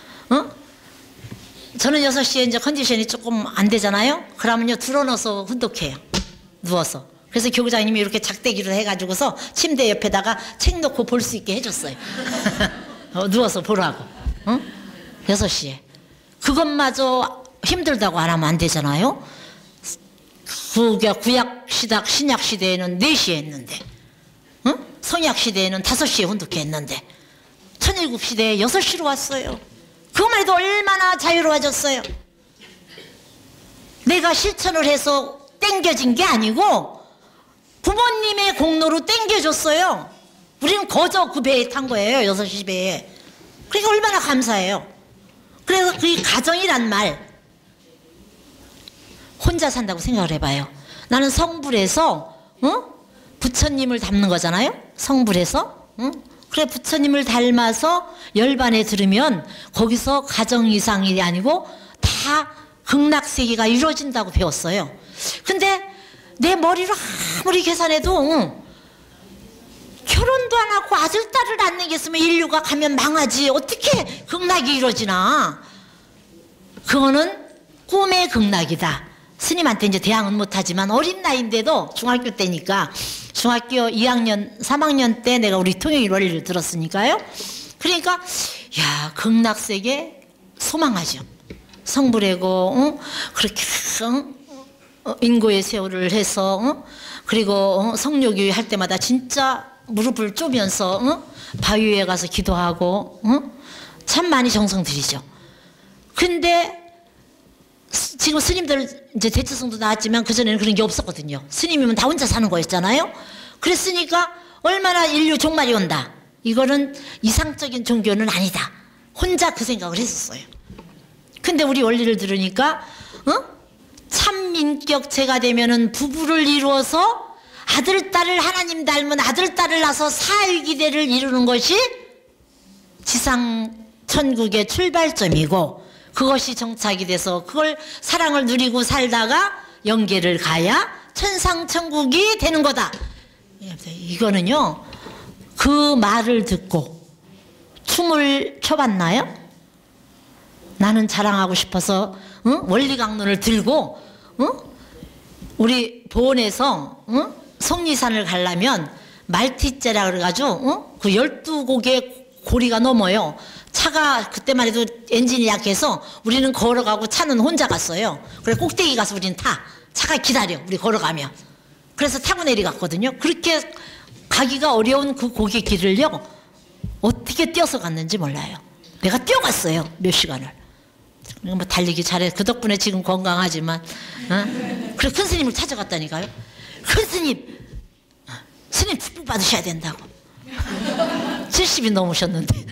저는 6시에 이제 컨디션이 조금 안 되잖아요. 그러면요 들어넣어서 훈독해요. 누워서. 그래서 교구장님이 이렇게 작대기로 해가지고서 침대 옆에다가 책 놓고 볼 수 있게 해줬어요. 누워서 보라고. 6시에. 그것마저 힘들다고 안 하면 안 되잖아요. 구약 시작 신약 시대에는 4시에 했는데, 응? 성약 시대에는 5시에 혼독회 했는데, 천일국 시대에 6시로 왔어요. 그것만 해도 얼마나 자유로워졌어요. 내가 실천을 해서 땡겨진 게 아니고 부모님의 공로로 땡겨줬어요. 우리는 거저 그 배에 탄 거예요. 6시 배에. 그러니까 얼마나 감사해요. 그래서 그 가정이란 말, 혼자 산다고 생각을 해봐요. 나는 성불에서 부처님을 닮는 거잖아요. 성불에서. 그래, 부처님을 닮아서 열반에 들으면 거기서 가정 이상이 아니고 다 극락세계가 이루어진다고 배웠어요. 근데 내 머리로 아무리 계산해도 결혼도 안 하고 아들, 딸을 안 내겠으면 인류가 가면 망하지. 어떻게 극락이 이루어지나. 그거는 꿈의 극락이다. 스님한테 이제 대항은 못하지만 어린 나이인데도 중학교 때니까 중학교 2학년, 3학년 때 내가 우리 통영이 원리를 들었으니까요. 그러니까 야, 극락세계 소망하죠. 성불이고 그렇게 인고의 세월을 해서 그리고 성묘교회 할 때마다 진짜 무릎을 쪼면서 바위 위에 가서 기도하고 참 많이 정성 들이죠. 근데 지금 스님들 이제 대처성도 나왔지만 그전에는 그런 게 없었거든요. 스님이면 다 혼자 사는 거였잖아요. 그랬으니까 얼마나 인류 종말이 온다. 이거는 이상적인 종교는 아니다. 혼자 그 생각을 했었어요. 근데 우리 원리를 들으니까 참민격체가 되면은 부부를 이루어서 아들, 딸을 하나님 닮은 아들, 딸을 낳아서 사일기대를 이루는 것이 지상 천국의 출발점이고 그것이 정착이 돼서 그걸 사랑을 누리고 살다가 영계를 가야 천상천국이 되는 거다. 이거는요, 그 말을 듣고 춤을 춰봤나요? 나는 자랑하고 싶어서 원리강론을 들고 우리 보원에서 속리산을 가려면 말티째라 그래가지고 그 12곡의 고리가 넘어요. 차가 그때만 해도 엔진이 약해서 우리는 걸어가고 차는 혼자 갔어요. 그래 꼭대기 가서 우리는 타. 차가 기다려. 우리 걸어가면. 그래서 타고 내려갔거든요. 그렇게 가기가 어려운 그 고개 길을요, 어떻게 뛰어서 갔는지 몰라요. 내가 뛰어갔어요. 몇 시간을. 뭐 달리기 잘해. 그 덕분에 지금 건강하지만. 그래 큰 스님을 찾아갔다니까요. 큰 스님, 스님 축복 받으셔야 된다고. 70이 넘으셨는데.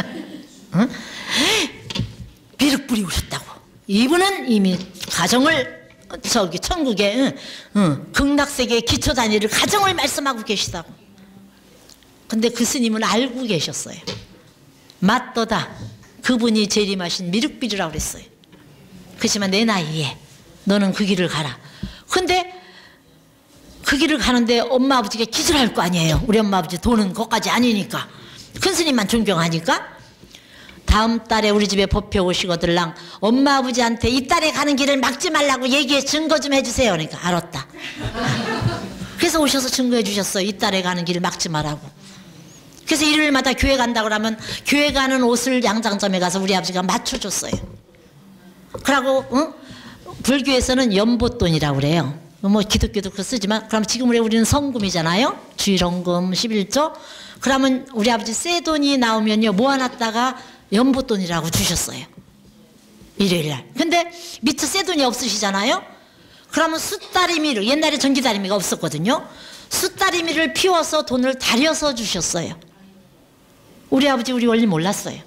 비륵 뿌리 오셨다고. 이분은 이미 가정을 저기 천국에 극락세계의 기초 단위를 가정을 말씀하고 계시다고. 근데 그 스님은 알고 계셨어요. 맞도다. 그분이 재림하신 미륵비르라고 그랬어요. 그렇지만 내 나이에 너는 그 길을 가라. 근데 그 길을 가는데 엄마 아버지가 기절할 거 아니에요. 우리 엄마 아버지 돈은 그것까지 아니니까. 큰 스님만 존경하니까 다음 달에 우리 집에 법회 오시거들랑 엄마 아버지한테 이 딸에 가는 길을 막지 말라고 얘기해 증거 좀 해주세요. 그러니까 알았다. 그래서 오셔서 증거해 주셨어요. 이 딸에 가는 길을 막지 말라고. 그래서 일요일마다 교회 간다고 그러면 교회 가는 옷을 양장점에 가서 우리 아버지가 맞춰줬어요. 그러고 불교에서는 연보돈이라고 그래요. 뭐 기독교도 그거 쓰지만 그럼 지금 우리는 성금이잖아요. 주일원금 11조. 그러면 우리 아버지 새 돈이 나오면요 모아놨다가 연보돈이라고 주셨어요. 일요일날. 근데 미처 새 돈이 없으시잖아요. 그러면 숫다리미를, 옛날에 전기다리미가 없었거든요. 숫다리미를 피워서 돈을 다려서 주셨어요. 우리 아버지 우리 원리 몰랐어요.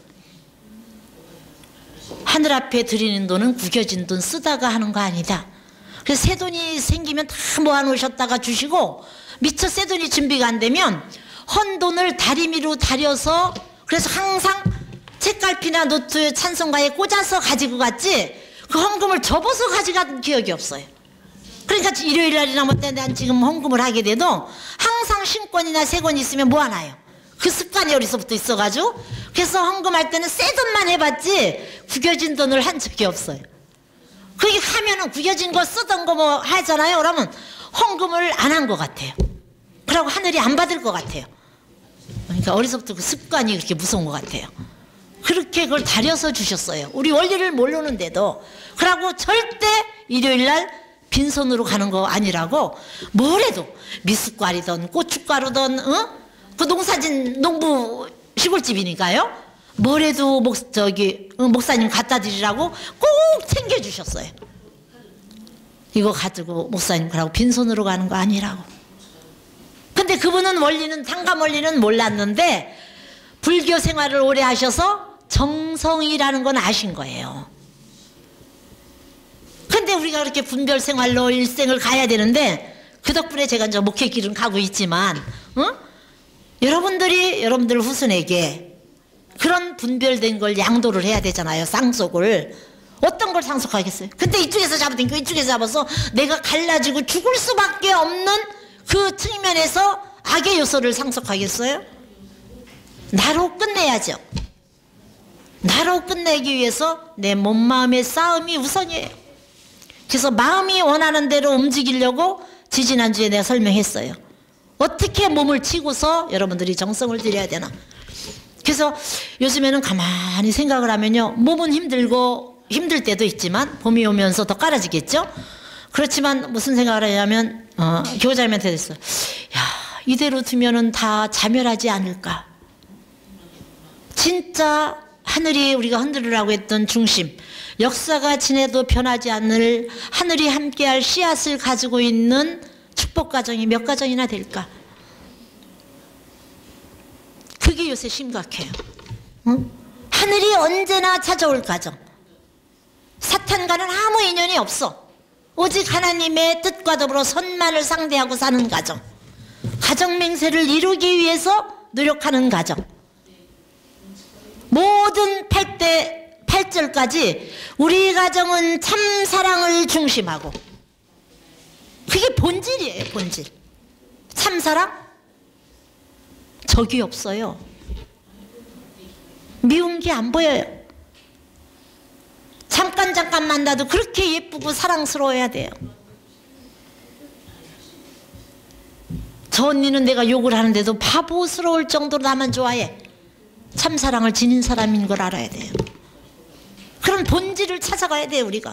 하늘 앞에 드리는 돈은 구겨진 돈 쓰다가 하는 거 아니다. 그래서 새 돈이 생기면 다 모아놓으셨다가 주시고 미처 새 돈이 준비가 안 되면 헌 돈을 다리미로 다려서 그래서 항상 책갈피나 노트 찬송가에 꽂아서 가지고 갔지 그 헌금을 접어서 가져간 기억이 없어요. 그러니까 일요일 날이나 뭐 때 난 지금 헌금을 하게 돼도 항상 신권이나 세권이 있으면 모아놔요. 그 습관이 어디서부터 있어가지고 그래서 헌금할 때는 새 돈만 해봤지 구겨진 돈을 한 적이 없어요. 그게 하면은 구겨진 거 쓰던 거 뭐 하잖아요. 그러면 헌금을 안 한 것 같아요. 그러고 하늘이 안 받을 것 같아요. 그러니까 어디서부터 그 습관이 그렇게 무서운 것 같아요. 그렇게 그걸 다려서 주셨어요. 우리 원리를 모르는데도. 그러고 절대 일요일날 빈손으로 가는 거 아니라고 뭐래도 미숫가루든 고춧가루든 그 농사진 농부 시골집이니까요. 뭐래도 목사님 갖다 드리라고 꼭 챙겨주셨어요. 이거 가지고 목사님 가라고 빈손으로 가는 거 아니라고. 근데 그분은 원리는 상감 원리는 몰랐는데 불교 생활을 오래 하셔서 정성이라는 건 아신 거예요. 근데 우리가 그렇게 분별 생활로 일생을 가야 되는데 그 덕분에 제가 이제 목회 길은 가고 있지만 여러분들 후손에게 그런 분별된 걸 양도를 해야 되잖아요. 쌍속을. 어떤 걸 상속하겠어요? 근데 이쪽에서 잡아당기고 이쪽에서 잡아서 내가 갈라지고 죽을 수밖에 없는 그 측면에서 악의 요소를 상속하겠어요? 나로 끝내야죠. 나로 끝내기 위해서 내 몸 마음의 싸움이 우선이에요. 그래서 마음이 원하는 대로 움직이려고 지지난주에 내가 설명했어요. 어떻게 몸을 치고서 여러분들이 정성을 들여야 되나. 그래서 요즘에는 가만히 생각을 하면요, 몸은 힘들고 힘들 때도 있지만 봄이 오면서 더 깔아지겠죠. 그렇지만 무슨 생각을 하냐면 교장님한테 됐어요. 야, 이대로 두면은 다 자멸하지 않을까. 진짜 하늘이 우리가 흔들으라고 했던 중심, 역사가 지내도 변하지 않을 하늘이 함께할 씨앗을 가지고 있는 축복 가정이 몇 가정이나 될까. 그게 요새 심각해요. 하늘이 언제나 찾아올 가정. 사탄과는 아무 인연이 없어. 오직 하나님의 뜻과 더불어 선만을 상대하고 사는 가정. 가정 맹세를 이루기 위해서 노력하는 가정. 모든 8절까지 우리 가정은 참 사랑을 중심하고, 그게 본질이에요. 본질. 참사랑? 적이 없어요. 미운 게 안 보여요. 잠깐 만나도 그렇게 예쁘고 사랑스러워야 돼요. 저 언니는 내가 욕을 하는데도 바보스러울 정도로 나만 좋아해. 참사랑을 지닌 사람인 걸 알아야 돼요. 그런 본질을 찾아가야 돼요, 우리가.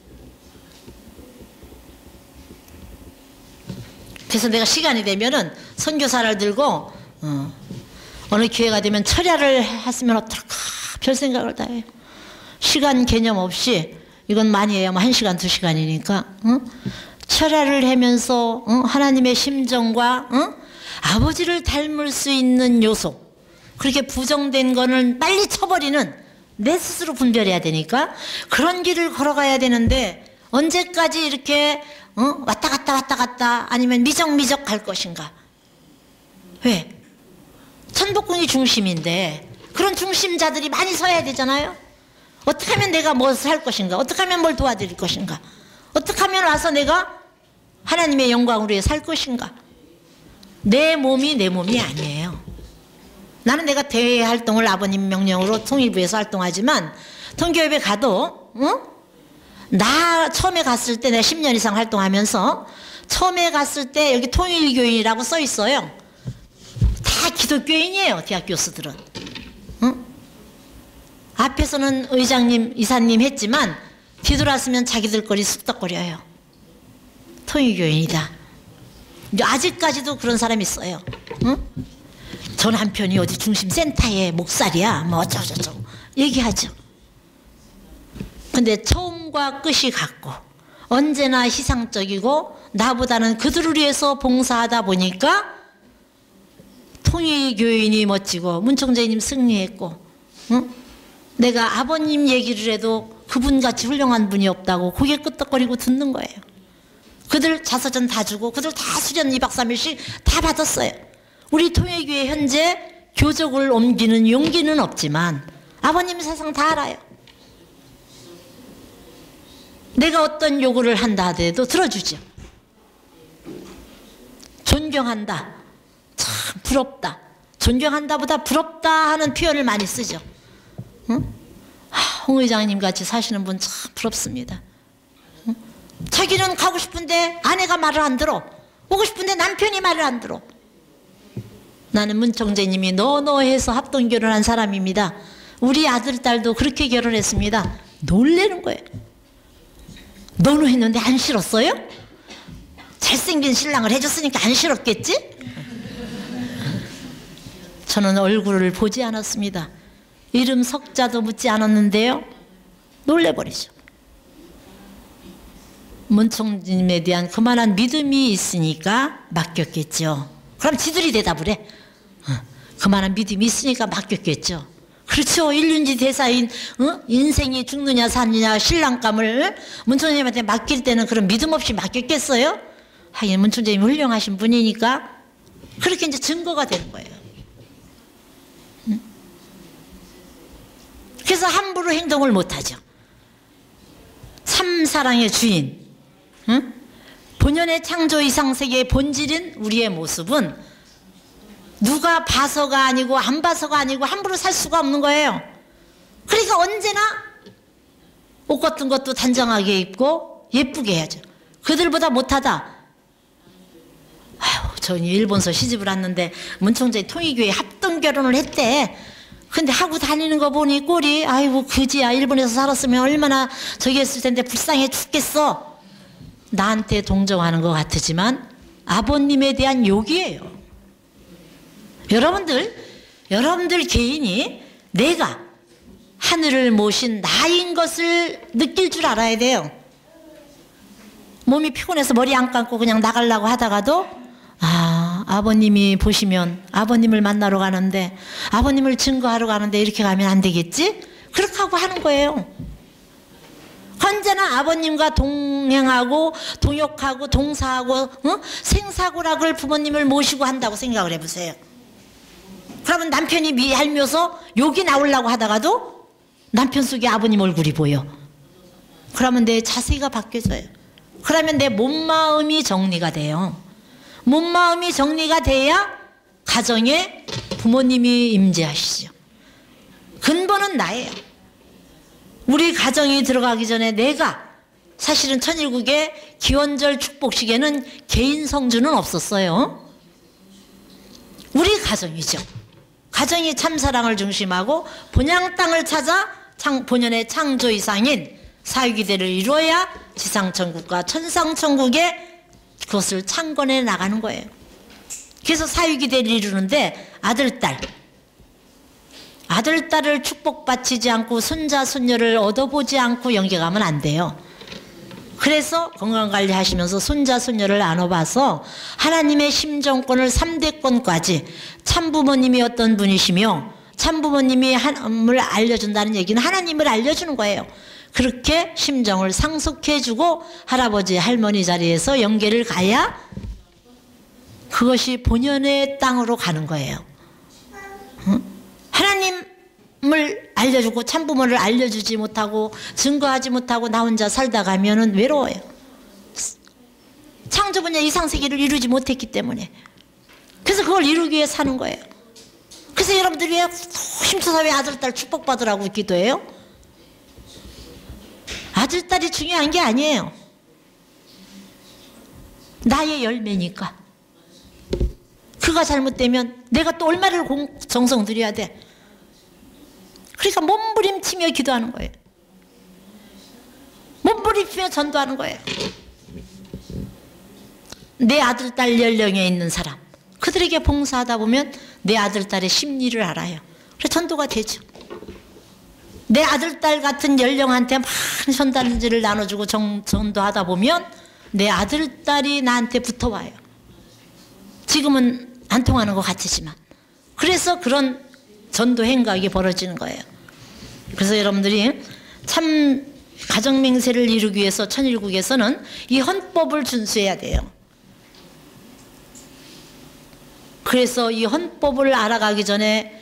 그래서 내가 시간이 되면은 선교사를 들고 어느 기회가 되면 철야를 했으면 어떨까 별 생각을 다 해요. 시간 개념 없이, 이건 많이 해야 1시간 2시간이니까 철야를 하면서 하나님의 심정과 아버지를 닮을 수 있는 요소, 그렇게 부정된 거는 빨리 쳐버리는, 내 스스로 분별해야 되니까 그런 길을 걸어가야 되는데, 언제까지 이렇게 왔다 갔다 아니면 미적미적 갈 것인가. 왜? 천복궁이 중심인데 그런 중심자들이 많이 서야 되잖아요. 어떻게 하면 내가 무엇을 할 것인가, 어떻게 하면 뭘 도와드릴 것인가, 어떻게 하면 와서 내가 하나님의 영광으로 위해 살 것인가. 내 몸이 내 몸이 아니에요. 나는 내가 대외 활동을 아버님 명령으로 통일부에서 활동하지만 통교협에 가도 나 처음에 갔을 때, 내가 10년 이상 활동하면서 처음에 갔을 때 여기 통일교인이라고 써 있어요. 다 기독교인이에요, 대학 교수들은. 앞에서는 의장님, 이사님 했지만 뒤돌아서면 자기들 거리 쑥덕거려요. 통일교인이다. 아직까지도 그런 사람이 있어요. 저 남편이 어디 중심센터의 목살이야 뭐 어쩌고저쩌고 얘기하죠. 근데 처음과 끝이 같고 언제나 희상적이고 나보다는 그들을 위해서 봉사하다 보니까 통일교인이 멋지고 문총재님 승리했고, 내가 아버님 얘기를 해도 그분같이 훌륭한 분이 없다고 고개 끄덕거리고 듣는 거예요. 그들 자서전 다 주고 그들 다 수련 2박 3일씩 다 받았어요. 우리 통일교회 현재 교적을 옮기는 용기는 없지만 아버님 세상 다 알아요. 내가 어떤 요구를 한다 하더라도 들어주죠. 존경한다, 참 부럽다, 존경한다보다 부럽다 하는 표현을 많이 쓰죠. 홍 의장님 같이 사시는 분 참 부럽습니다. 자기는 가고 싶은데 아내가 말을 안 들어, 오고 싶은데 남편이 말을 안 들어. 나는 문총재님이 너너해서 합동결혼한 사람입니다. 우리 아들 딸도 그렇게 결혼했습니다. 놀래는 거예요. 논의했는데 안 싫었어요? 잘생긴 신랑을 해줬으니까 안 싫었겠지? 저는 얼굴을 보지 않았습니다. 이름 석자도 묻지 않았는데요. 놀래버리죠. 문총님에 대한 그만한 믿음이 있으니까 맡겼겠죠. 그럼 지들이 대답을 해. 그만한 믿음이 있으니까 맡겼겠죠. 그렇죠. 일륜지 대사인 인생이 죽느냐 사느냐 신랑감을 문총님한테 맡길 때는 그런 믿음 없이 맡겼겠어요? 하긴 문총님이 훌륭하신 분이니까 그렇게 이제 증거가 되는 거예요. 그래서 함부로 행동을 못하죠. 참사랑의 주인, 본연의 창조 이상세계의 본질인 우리의 모습은 누가 봐서가 아니고 안 봐서가 아니고 함부로 살 수가 없는 거예요. 그러니까 언제나 옷 같은 것도 단정하게 입고 예쁘게 해야죠. 그들보다 못하다. 아유, 저는 일본서 시집을 왔는데 문총재 통일교회 합동 결혼을 했대. 근데 하고 다니는 거 보니 꼴이 아이고 그지야. 일본에서 살았으면 얼마나 저기 했을 텐데 불쌍해 죽겠어. 나한테 동정하는 것 같으지만 아버님에 대한 욕이에요. 여러분들 개인이 내가 하늘을 모신 나인 것을 느낄 줄 알아야 돼요. 몸이 피곤해서 머리 안 감고 그냥 나가려고 하다가도 아버님이 보시면 아버님을 만나러 가는데 아버님을 증거하러 가는데 이렇게 가면 안 되겠지? 그렇게 하고 하는 거예요. 언제나 아버님과 동행하고 동역하고 동사하고 생사고락을 부모님을 모시고 한다고 생각을 해보세요. 그러면 남편이 미알며서 욕이 나오려고 하다가도 남편 속에 아버님 얼굴이 보여. 그러면 내 자세가 바뀌어져요. 그러면 내 몸마음이 정리가 돼요. 몸마음이 정리가 돼야 가정에 부모님이 임재하시죠. 근본은 나예요. 우리 가정이 들어가기 전에 내가 사실은 천일국의 기원절 축복식에는 개인 성주는 없었어요. 우리 가정이죠. 가정이 참사랑을 중심하고 본향 땅을 찾아 본연의 창조 이상인 사유기대를 이루어야 지상천국과 천상천국의 그것을 창건해 나가는 거예요. 그래서 사유기대를 이루는데 아들, 딸을 축복받치지 않고 손자, 손녀를 얻어보지 않고 영계가면 안 돼요. 그래서 건강관리 하시면서 손자, 손녀를 나눠봐서 하나님의 심정권을 3대권까지 참부모님이 어떤 분이시며 참부모님이 하나님을 알려준다는 얘기는 하나님을 알려주는 거예요. 그렇게 심정을 상속해주고 할아버지, 할머니 자리에서 영계를 가야 그것이 본연의 땅으로 가는 거예요. 하나님을 알려주고 참부모를 알려주지 못하고 증거하지 못하고 나 혼자 살다 가면은 외로워요. 창조분야 이상세계를 이루지 못했기 때문에. 그래서 그걸 이루기 위해 사는 거예요. 그래서 여러분들이 왜 힘써서 왜 아들, 딸 축복받으라고 기도해요? 아들, 딸이 중요한 게 아니에요. 나의 열매니까. 그가 잘못되면 내가 또 얼마를 정성 들여야 돼. 그러니까 몸부림치며 기도하는 거예요. 몸부림치며 전도하는 거예요. 내 아들, 딸 연령에 있는 사람, 그들에게 봉사하다 보면 내 아들, 딸의 심리를 알아요. 그래서 전도가 되죠. 내 아들, 딸 같은 연령한테 많은 전단지를 나눠주고 전도하다 보면 내 아들, 딸이 나한테 붙어와요. 지금은 안 통하는 것 같으지만. 그래서 그런 전도 행각이 벌어지는 거예요. 그래서 여러분들이 참 가정맹세를 이루기 위해서 천일국에서는 이 헌법을 준수해야 돼요. 그래서 이 헌법을 알아가기 전에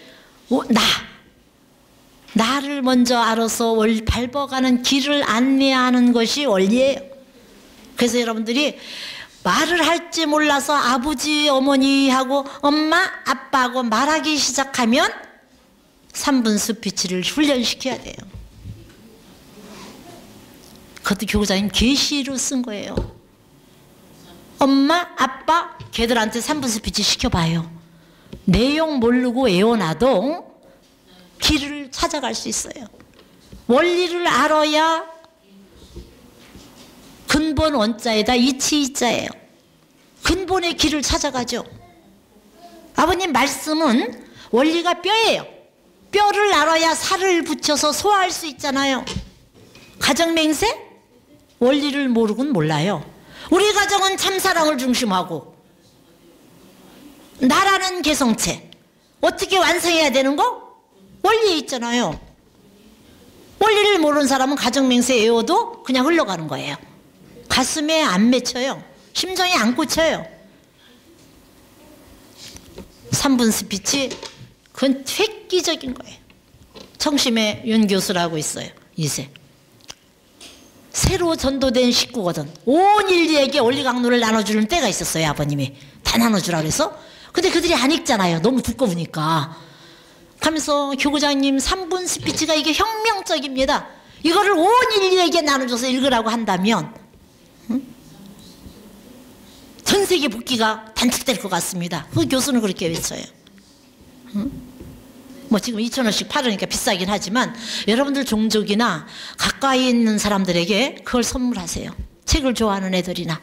나를 먼저 알아서 밟아가는 길을 안내하는 것이 원리예요. 그래서 여러분들이 말을 할지 몰라서 아버지, 어머니하고 엄마, 아빠하고 말하기 시작하면 3분 스피치를 훈련시켜야 돼요. 그것도 교구자님 계시로 쓴 거예요. 엄마, 아빠, 걔들한테 3분 스피치 시켜봐요. 내용 모르고 외워놔도 길을 찾아갈 수 있어요. 원리를 알아야 근본 원자에다 이치 이자예요. 근본의 길을 찾아가죠. 아버님 말씀은 원리가 뼈예요. 뼈를 알아야 살을 붙여서 소화할 수 있잖아요. 가정맹세? 원리를 모르곤 몰라요. 우리 가정은 참사랑을 중심하고 나라는 개성체. 어떻게 완성해야 되는 거? 원리에 있잖아요. 원리를 모르는 사람은 가정맹세 외워도 그냥 흘러가는 거예요. 가슴에 안 맺혀요. 심정에 안 꽂혀요. 3분 스피치, 그건 획기적인 거예요. 청심의 윤 교수라고 있어요. 2세. 새로 전도된 식구거든. 온 인류에게 원리 강론을 나눠주는 때가 있었어요. 아버님이 다 나눠주라 그래서. 근데 그들이 안 읽잖아요. 너무 두꺼우니까. 하면서 교구장님 3분 스피치가 이게 혁명적입니다. 이거를 온 인류에게 나눠줘서 읽으라고 한다면 전 세계 복귀가 단축될 것 같습니다. 그 교수는 그렇게 외쳐요. 뭐 지금 2,000원씩 팔으니까 비싸긴 하지만 여러분들 종족이나 가까이 있는 사람들에게 그걸 선물하세요. 책을 좋아하는 애들이나.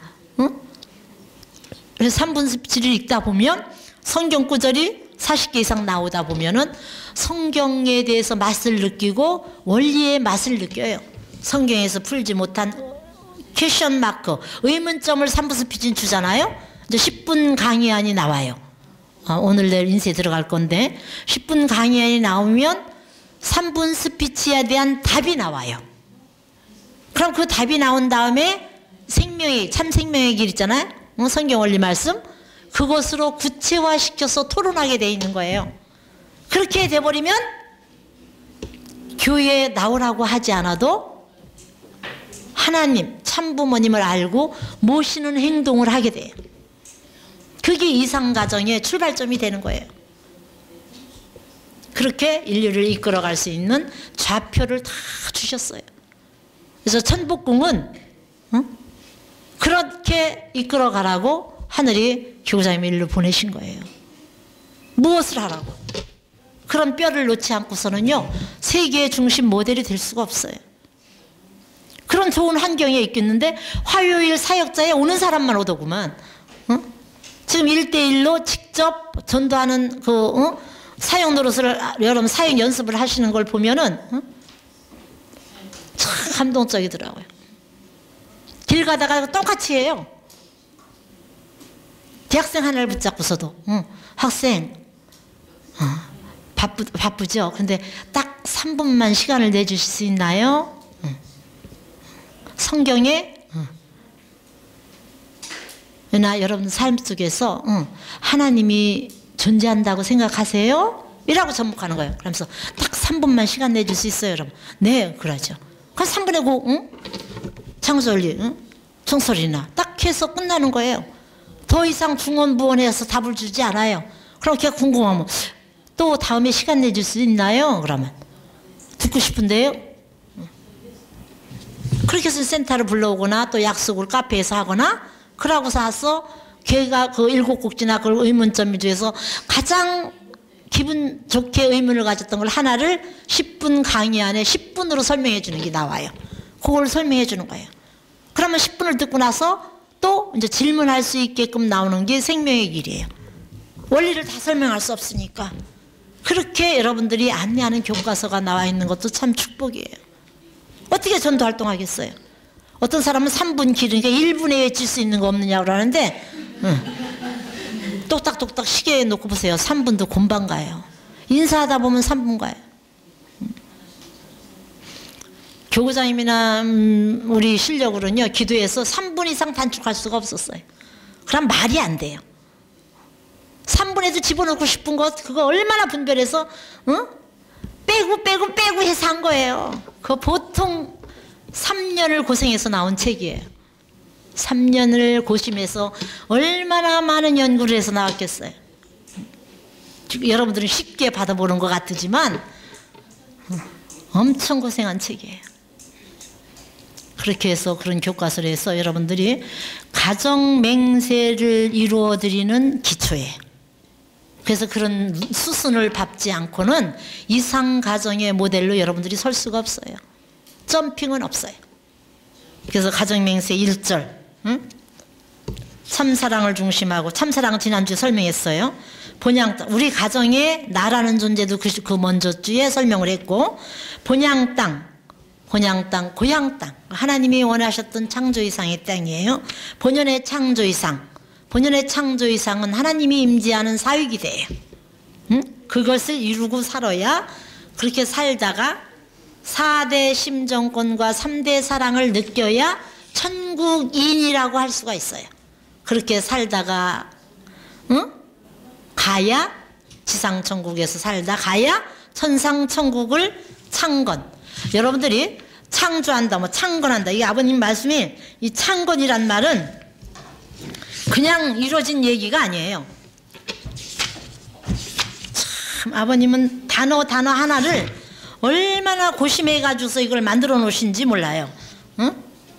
그래서 3분 스피치를 읽다 보면 성경 구절이 40개 이상 나오다 보면은 성경에 대해서 맛을 느끼고 원리의 맛을 느껴요. 성경에서 풀지 못한 퀘션 마크, 의문점을 3분 스피치는 주잖아요. 이제 10분 강의안이 나와요. 오늘 내일 인쇄 들어갈 건데 10분 강의안이 나오면 3분 스피치에 대한 답이 나와요. 그럼 그 답이 나온 다음에 생명의 참 생명의 길 있잖아요. 성경 원리 말씀 그것으로 구체화시켜서 토론하게 돼 있는 거예요. 그렇게 돼버리면 교회에 나오라고 하지 않아도 하나님 참부모님을 알고 모시는 행동을 하게 돼요. 그게 이상가정의 출발점이 되는 거예요. 그렇게 인류를 이끌어갈 수 있는 좌표를 다 주셨어요. 그래서 천복궁은 그렇게 이끌어가라고 하늘이 교구장님을 일로 보내신 거예요. 무엇을 하라고? 그런 뼈를 놓지 않고서는요 세계의 중심 모델이 될 수가 없어요. 그런 좋은 환경에 있겠는데 화요일 사역자에 오는 사람만 오더구만. 지금 1대1로 직접 전도하는 그 사역 노릇을 여러분 사역 연습을 하시는 걸 보면은 참 감동적이더라고요. 길 가다가 똑같이 해요. 대학생 하나를 붙잡고서도 학생 바쁘죠? 근데 딱 3분만 시간을 내주실 수 있나요? 성경에 나 여러분 삶 속에서 하나님이 존재한다고 생각하세요? 이라고 접목하는 거예요. 그러면서 딱 3분만 시간 내줄 수 있어요, 여러분. 네, 그러죠. 그럼 3분에 창조원리, 총소리나 딱 해서 끝나는 거예요. 더 이상 중언부언해서 답을 주지 않아요. 그럼 걔가 궁금하면 또 다음에 시간 내줄 수 있나요? 그러면 듣고 싶은데요. 그렇게 해서 센터를 불러오거나 또 약속을 카페에서 하거나 그러고서 와서 걔가 그 7곡지나 그 의문점 중에서 가장 기분 좋게 의문을 가졌던 걸 하나를 10분 강의 안에 10분으로 설명해 주는 게 나와요. 그걸 설명해 주는 거예요. 그러면 10분을 듣고 나서 또 이제 질문할 수 있게끔 나오는 게 생명의 길이에요. 원리를 다 설명할 수 없으니까. 그렇게 여러분들이 안내하는 교과서가 나와 있는 것도 참 축복이에요. 어떻게 전도 활동하겠어요? 어떤 사람은 3분 길으니까 1분에 외칠 수 있는 거 없느냐고 그러는데 똑딱똑딱 시계에 놓고 보세요. 3분도 금방 가요. 인사하다 보면 3분 가요. 교구장님이나 우리 실력으로는요 기도해서 3분 이상 단축할 수가 없었어요. 그럼 말이 안 돼요. 3분에도 집어넣고 싶은 것 그거 얼마나 분별해서 빼고 해서 한 거예요. 그거 보통 3년을 고생해서 나온 책이에요. 3년을 고심해서 얼마나 많은 연구를 해서 나왔겠어요. 여러분들은 쉽게 받아보는 것 같지만 엄청 고생한 책이에요. 그렇게 해서 그런 교과서를 해서 여러분들이 가정 맹세를 이루어드리는 기초예요. 그래서 그런 수순을 밟지 않고는 이상 가정의 모델로 여러분들이 설 수가 없어요. 점핑은 없어요. 그래서 가정맹세 1절, 응? 참사랑을 중심하고, 참사랑은 지난주에 설명했어요. 본향, 우리 가정에 나라는 존재도 그 먼저 주에 설명을 했고, 본향 땅, 고향 땅. 하나님이 원하셨던 창조 이상의 땅이에요. 본연의 창조 이상. 본연의 창조 이상은 하나님이 임재하는 사위기대예요. 응? 그것을 이루고 살아야, 그렇게 살다가 4대 심정권과 3대 사랑을 느껴야 천국인이라고 할 수가 있어요. 그렇게 살다가, 응? 가야, 지상천국에서 살다 가야 천상천국을 창건. 여러분들이 창조한다, 뭐 창건한다. 이게 아버님 말씀이, 이 창건이란 말은 그냥 이루어진 얘기가 아니에요. 참, 아버님은 단어 하나를 얼마나 고심해 가지고서 이걸 만들어 놓으신지 몰라요. 응?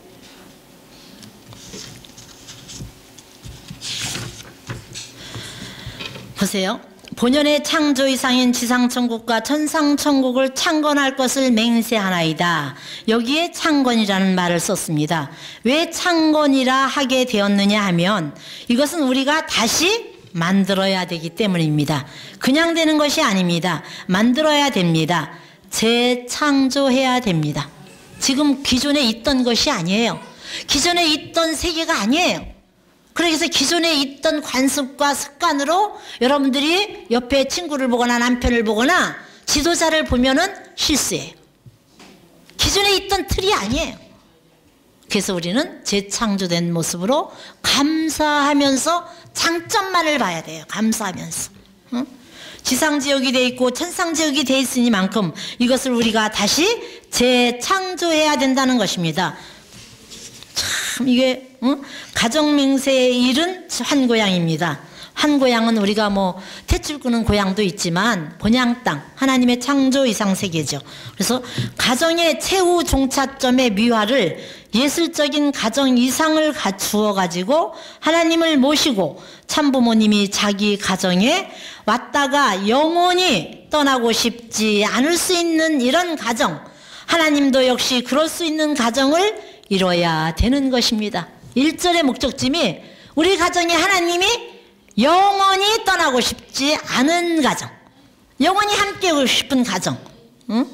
보세요. 본연의 창조 이상인 지상천국과 천상천국을 창건할 것을 맹세하나이다. 여기에 창건이라는 말을 썼습니다. 왜 창건이라 하게 되었느냐 하면 이것은 우리가 다시 만들어야 되기 때문입니다. 그냥 되는 것이 아닙니다. 만들어야 됩니다. 재창조해야 됩니다. 지금 기존에 있던 것이 아니에요. 기존에 있던 세계가 아니에요. 그래서 기존에 있던 관습과 습관으로 여러분들이 옆에 친구를 보거나 남편을 보거나 지도자를 보면은 실수예요. 기존에 있던 틀이 아니에요. 그래서 우리는 재창조된 모습으로 감사하면서 장점만을 봐야 돼요. 감사하면서. 응? 지상지역이 돼 있고 천상지역이 돼 있으니만큼 이것을 우리가 다시 재창조해야 된다는 것입니다. 참 이게 가정맹세의 일은 한고양입니다. 한고양은 우리가 뭐 탯줄 끄는 고양도 있지만 본향 땅, 하나님의 창조 이상 세계죠. 그래서 가정의 최후 종착점의 미화를 예술적인 가정 이상을 갖추어 가지고 하나님을 모시고 참부모님이 자기 가정에 왔다가 영원히 떠나고 싶지 않을 수 있는 이런 가정, 하나님도 역시 그럴 수 있는 가정을 이뤄야 되는 것입니다. 1절의 목적점이 우리 가정에 하나님이 영원히 떠나고 싶지 않은 가정, 영원히 함께하고 싶은 가정, 응?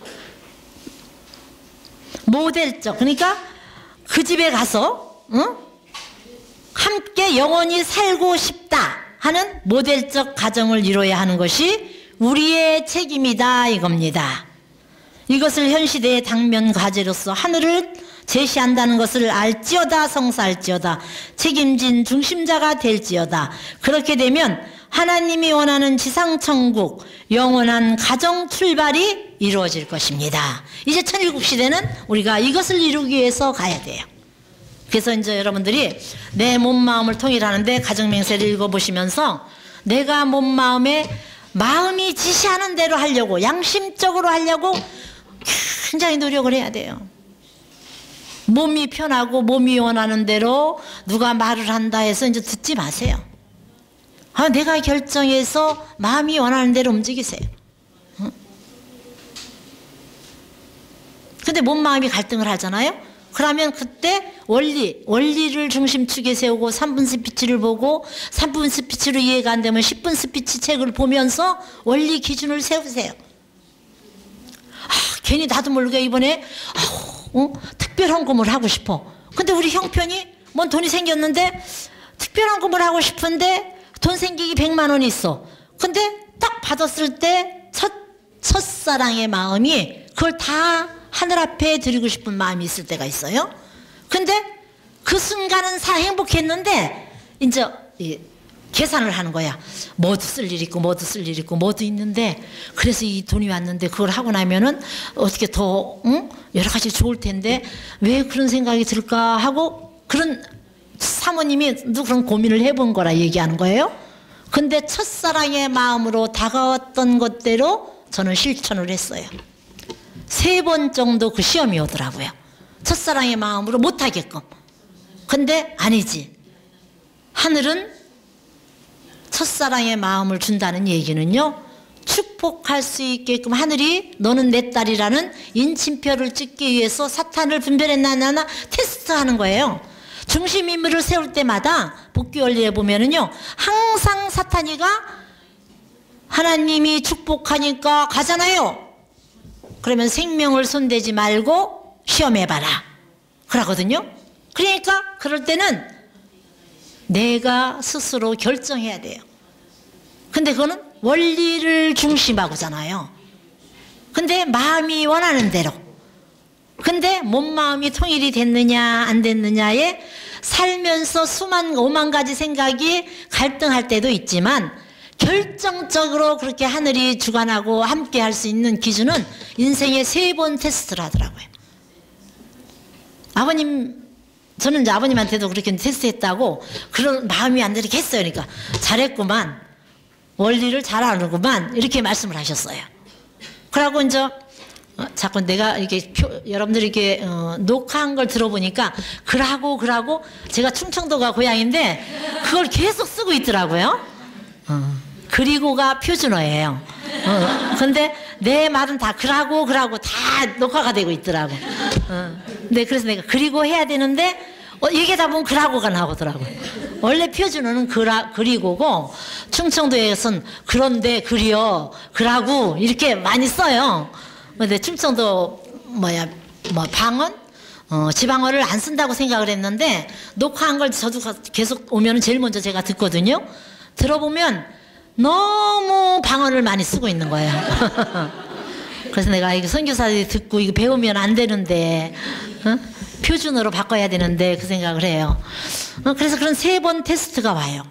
모델적, 그러니까 그 집에 가서 응? 함께 영원히 살고 싶다 하는 모델적 가정을 이뤄야 하는 것이 우리의 책임이다 이겁니다. 이것을 현 시대의 당면 과제로서 하늘을 제시한다는 것을 알지어다 성사할지어다 책임진 중심자가 될지어다. 그렇게 되면 하나님이 원하는 지상천국 영원한 가정 출발이 이루어질 것입니다. 이제 천일국시대는 우리가 이것을 이루기 위해서 가야 돼요. 그래서 이제 여러분들이 내 몸 마음을 통일하는데 가정맹세를 읽어보시면서 내가 몸 마음에 마음이 지시하는 대로 하려고 양심적으로 하려고 굉장히 노력을 해야 돼요. 몸이 편하고 몸이 원하는 대로 누가 말을 한다 해서 이제 듣지 마세요. 내가 결정해서 마음이 원하는 대로 움직이세요. 근데 몸 마음이 갈등을 하잖아요. 그러면 그때 원리를 중심축에 세우고 3분 스피치를 보고 3분 스피치로 이해가 안 되면 10분 스피치 책을 보면서 원리 기준을 세우세요. 괜히 나도 모르게 이번에 특별헌금을 하고 싶어. 근데 우리 형편이 뭔 돈이 생겼는데 특별헌금을 하고 싶은데 돈 생기기 100만 원이 있어. 근데 딱 받았을 때 첫사랑의 마음이 그걸 다 하늘 앞에 드리고 싶은 마음이 있을 때가 있어요. 근데 그 순간은 행복했는데 이제 계산을 하는 거야. 뭐도 쓸 일 있고 뭐도 쓸 일 있고 뭐도 있는데 그래서 이 돈이 왔는데 그걸 하고 나면은 어떻게 더 여러 가지 좋을 텐데 왜 그런 생각이 들까 하고 그런 사모님이 그런 고민을 해본 거라 얘기하는 거예요. 근데 첫사랑의 마음으로 다가왔던 것대로 저는 실천을 했어요. 3번 정도 그 시험이 오더라고요. 첫사랑의 마음으로 못하게끔. 근데 아니지. 하늘은 첫사랑의 마음을 준다는 얘기는요, 축복할 수 있게끔 하늘이 너는 내 딸이라는 인침표를 찍기 위해서 사탄을 분별했나 테스트하는 거예요. 중심 인물을 세울 때마다 복귀 원리에 보면은요, 항상 사탄이가 하나님이 축복하니까 가잖아요. 그러면 생명을 손대지 말고 시험해봐라 그러거든요. 그러니까 그럴 때는 내가 스스로 결정해야 돼요. 근데 그거는 원리를 중심하고잖아요. 근데 마음이 원하는 대로. 근데 몸 마음이 통일이 됐느냐 안 됐느냐에 살면서 수만 5만 가지 생각이 갈등할 때도 있지만, 결정적으로 그렇게 하늘이 주관하고 함께 할 수 있는 기준은 인생의 3번 테스트를 하더라고요. 저는 이제 아버님한테도 그렇게 테스트했다고, 그런 마음이 안 되게 했어요. 그러니까 잘했구만, 원리를 잘 아는구만, 이렇게 말씀을 하셨어요. 그러고 이제 자꾸 내가 이렇게 여러분들이 이렇게 녹화한 걸 들어보니까 그러고 제가 충청도가 고향인데 그걸 계속 쓰고 있더라고요. 그리고가 표준어예요. 근데 내 말은 다 그러고 다 녹화가 되고 있더라고. 근데 그래서 내가 그리고 해야 되는데 얘기하다 보면 그러고가 나오더라고. 원래 표준어는 그리고고, 충청도에서는 그런데 그리어 그러고 이렇게 많이 써요. 근데 충청도 방언? 지방어를 안 쓴다고 생각을 했는데, 녹화한 걸 저도 계속 오면 제일 먼저 제가 듣거든요. 들어보면 너무 방언을 많이 쓰고 있는 거예요. 그래서 내가 이거 선교사들이 듣고 이거 배우면 안 되는데, 표준어로 바꿔야 되는데, 그 생각을 해요. 그래서 그런 3번 테스트가 와요.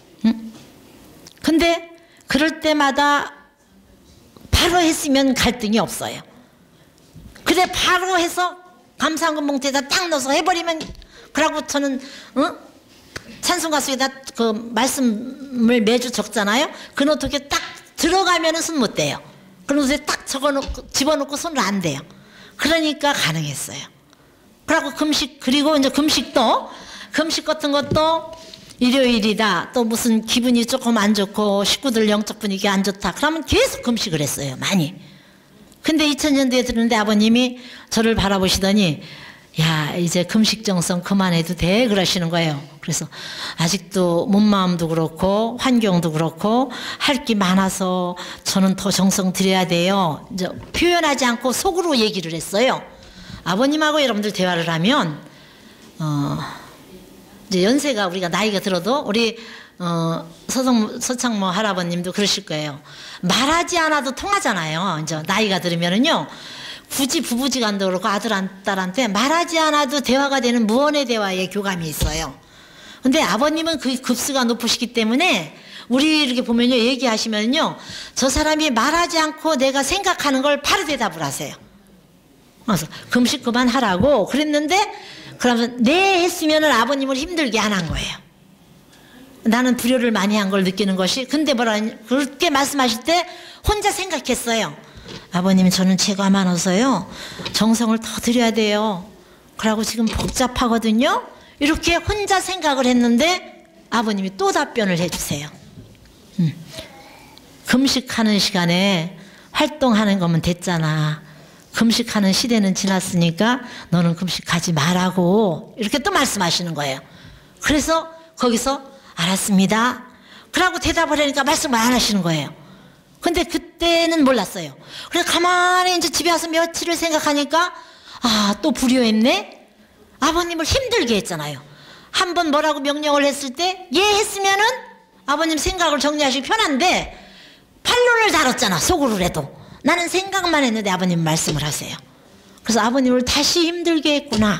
근데 그럴 때마다 바로 했으면 갈등이 없어요. 근데 바로 해서 감사한금 봉투에다 딱 넣어서 해버리면, 그러고 저는 찬송 가수에다 그 말씀을 매주 적잖아요. 그 노트에 딱 들어가면은 손 못 대요. 그 노트에 딱 집어넣고 손을 안 대요. 그러니까 가능했어요. 그리고 그리고 이제 금식 같은 것도 일요일이다, 또 무슨 기분이 조금 안 좋고 식구들 영적 분위기 안 좋다, 그러면 계속 금식을 했어요. 많이. 근데 2000년도에 들었는데 아버님이 저를 바라보시더니, 야, 이제 금식 정성 그만해도 돼, 그러시는 거예요. 그래서 아직도 몸마음도 그렇고 환경도 그렇고 할 게 많아서 저는 더 정성 들여야 돼요. 이제 표현하지 않고 속으로 얘기를 했어요. 아버님하고 여러분들 대화를 하면 이제 연세가, 우리가 나이가 들어도 우리 서창모 할아버님도 그러실 거예요. 말하지 않아도 통하잖아요. 이제 나이가 들으면은요, 굳이 부부지간도 그렇고 아들 딸한테 말하지 않아도 대화가 되는 무언의 대화의 교감이 있어요. 근데 아버님은 그 급수가 높으시기 때문에 우리 이렇게 보면요, 얘기하시면요, 저 사람이 말하지 않고 내가 생각하는 걸 바로 대답을 하세요. 그래서 금식 그만하라고 그랬는데, 그러면 네 했으면은 아버님을 힘들게 안 한 거예요. 나는 불효를 많이 한 걸 느끼는 것이. 근데 그렇게 말씀하실 때 혼자 생각했어요. 아버님, 저는 죄가 많아서요, 정성을 더 드려야 돼요. 그러고 지금 복잡하거든요. 이렇게 혼자 생각을 했는데 아버님이 또 답변을 해주세요. 금식하는 시간에 활동하는 거면 됐잖아. 금식하는 시대는 지났으니까 너는 금식하지 말라고, 이렇게 또 말씀하시는 거예요. 그래서 거기서 알았습니다, 그러고 대답을 하니까 말씀을 안 하시는 거예요. 근데 그때는 몰랐어요. 그래서 가만히 이제 집에 와서 며칠을 생각하니까, 또 불효했네. 아버님을 힘들게 했잖아요. 한번 뭐라고 명령을 했을 때 예 했으면은 아버님 생각을 정리하시기 편한데, 반론을 다뤘잖아, 속으로라도. 나는 생각만 했는데 아버님 말씀을 하세요. 그래서 아버님을 다시 힘들게 했구나.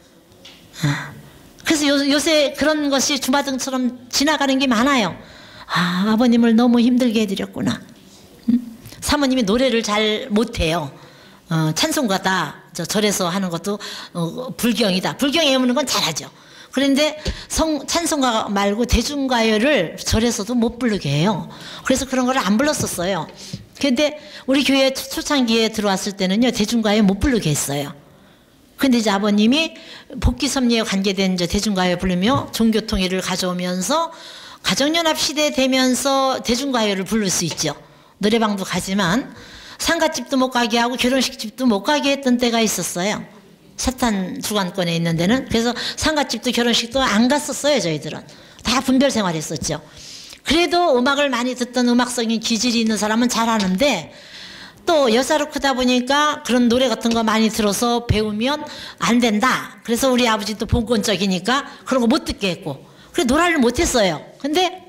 그래서 요새 그런 것이 주마등처럼 지나가는 게 많아요. 아버님을 너무 힘들게 해드렸구나. 사모님이 노래를 잘 못해요. 찬송가다, 절에서 하는 것도 불경이다. 불경에 외우는 건 잘하죠. 그런데 찬송가 말고 대중가요를 절에서도 못 부르게 해요. 그래서 그런 걸 안 불렀었어요. 근데 우리 교회 초창기에 들어왔을 때는요, 대중가요 못 부르게 했어요. 근데 이제 아버님이 복귀 섭리에 관계된 이제 대중가요 부르며 종교통일을 가져오면서 가정연합 시대 되면서 대중가요를 부를 수 있죠. 노래방도 가지만 상가집도 못 가게 하고 결혼식집도 못 가게 했던 때가 있었어요. 사탄 주관권에 있는 데는. 그래서 상가집도 결혼식도 안 갔었어요. 저희들은 다 분별 생활했었죠. 그래도 음악을 많이 듣던 음악성인 기질이 있는 사람은 잘하는데, 또 여자로 크다 보니까 그런 노래 같은 거 많이 들어서 배우면 안 된다. 그래서 우리 아버지도 본권적이니까 그런 거 못 듣게 했고, 그래 노래를 못 했어요. 근데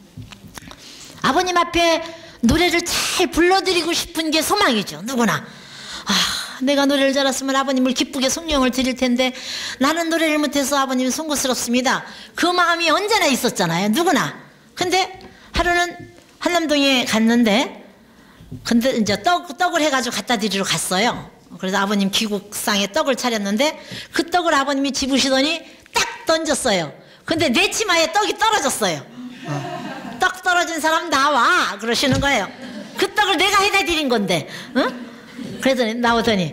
아버님 앞에 노래를 잘 불러드리고 싶은 게 소망이죠. 누구나. 내가 노래를 잘했으면 아버님을 기쁘게 성령을 드릴 텐데 나는 노래를 못해서 아버님이 송구스럽습니다. 그 마음이 언제나 있었잖아요. 누구나. 근데 하루는 한남동에 갔는데, 근데 이제 떡을 해가지고 갖다 드리러 갔어요. 그래서 아버님 기국상에 떡을 차렸는데 그 떡을 아버님이 집으시더니 딱 던졌어요. 근데 내 치마에 떡이 떨어졌어요. 떡 떨어진 사람 나와 그러시는 거예요. 그 떡을 내가 해다 드린 건데, 응? 그래서 나오더니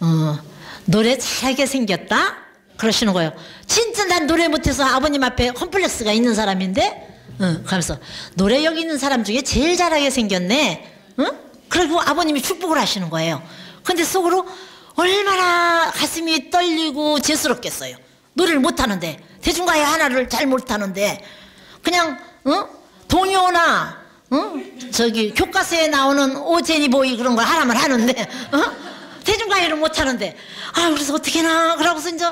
노래 잘하게 생겼다 그러시는 거예요. 진짜 난 노래 못해서 아버님 앞에 컴플렉스가 있는 사람인데, 그러면서 노래 여기 있는 사람 중에 제일 잘하게 생겼네. 응? 그리고 아버님이 축복을 하시는 거예요. 근데 속으로 얼마나 가슴이 떨리고 죄스럽겠어요. 노래를 못하는데, 대중가요 하나를 잘 못하는데 그냥 동요나 저기 교과서에 나오는 오제니 보이 그런 걸 하나만 하는데 대중가요를 못하는데, 그래서 어떻게 나 그러고서 이제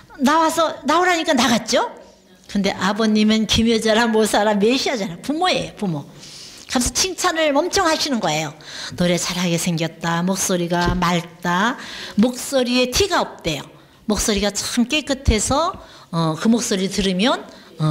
나오라니까 나갔죠. 근데 아버님은 김여자라 모사라 메시아잖아. 부모예요, 부모. 그래서 칭찬을 엄청 하시는 거예요. 노래 잘하게 생겼다, 목소리가 맑다, 목소리에 티가 없대요. 목소리가 참 깨끗해서 그 목소리 들으면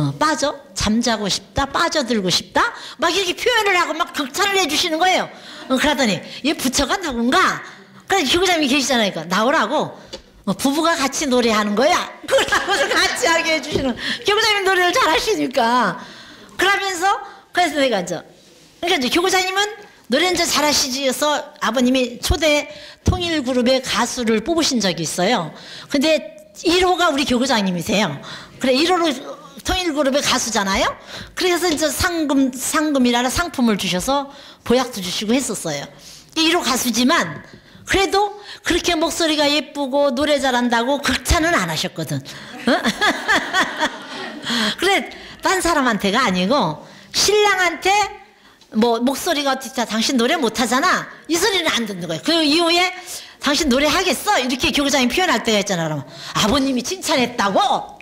잠자고 싶다, 빠져들고 싶다, 막 이렇게 표현을 하고 막 극찬을 해주시는 거예요. 그러더니 얘 부처가 누군가? 그래 교구장님이 계시잖아요. 그러니까 나오라고, 부부가 같이 노래하는 거야. 그러고서 같이 하게 해주시는. 교구장님 노래를 잘하시니까. 그러면서 그래서 내가 그러니까 이제 교구장님은 노래 이제 잘하시지서 아버님이 초대 통일그룹의 가수를 뽑으신 적이 있어요. 근데 1호가 우리 교구장님이세요. 그래 1호로 통일그룹의 가수잖아요. 그래서 이제 상금이라는 상품을 주셔서 보약도 주시고 했었어요. 1호 가수지만 그래도 그렇게 목소리가 예쁘고 노래 잘한다고 극찬은 안 하셨거든. 그래 딴 사람한테가 아니고 신랑한테 목소리가 어떻다, 당신 노래 못하잖아, 이 소리는 안 듣는 거예요. 그 이후에 당신 노래 하겠어? 이렇게 교구장이 표현할 때가 있잖아. 그러면 아버님이 칭찬했다고?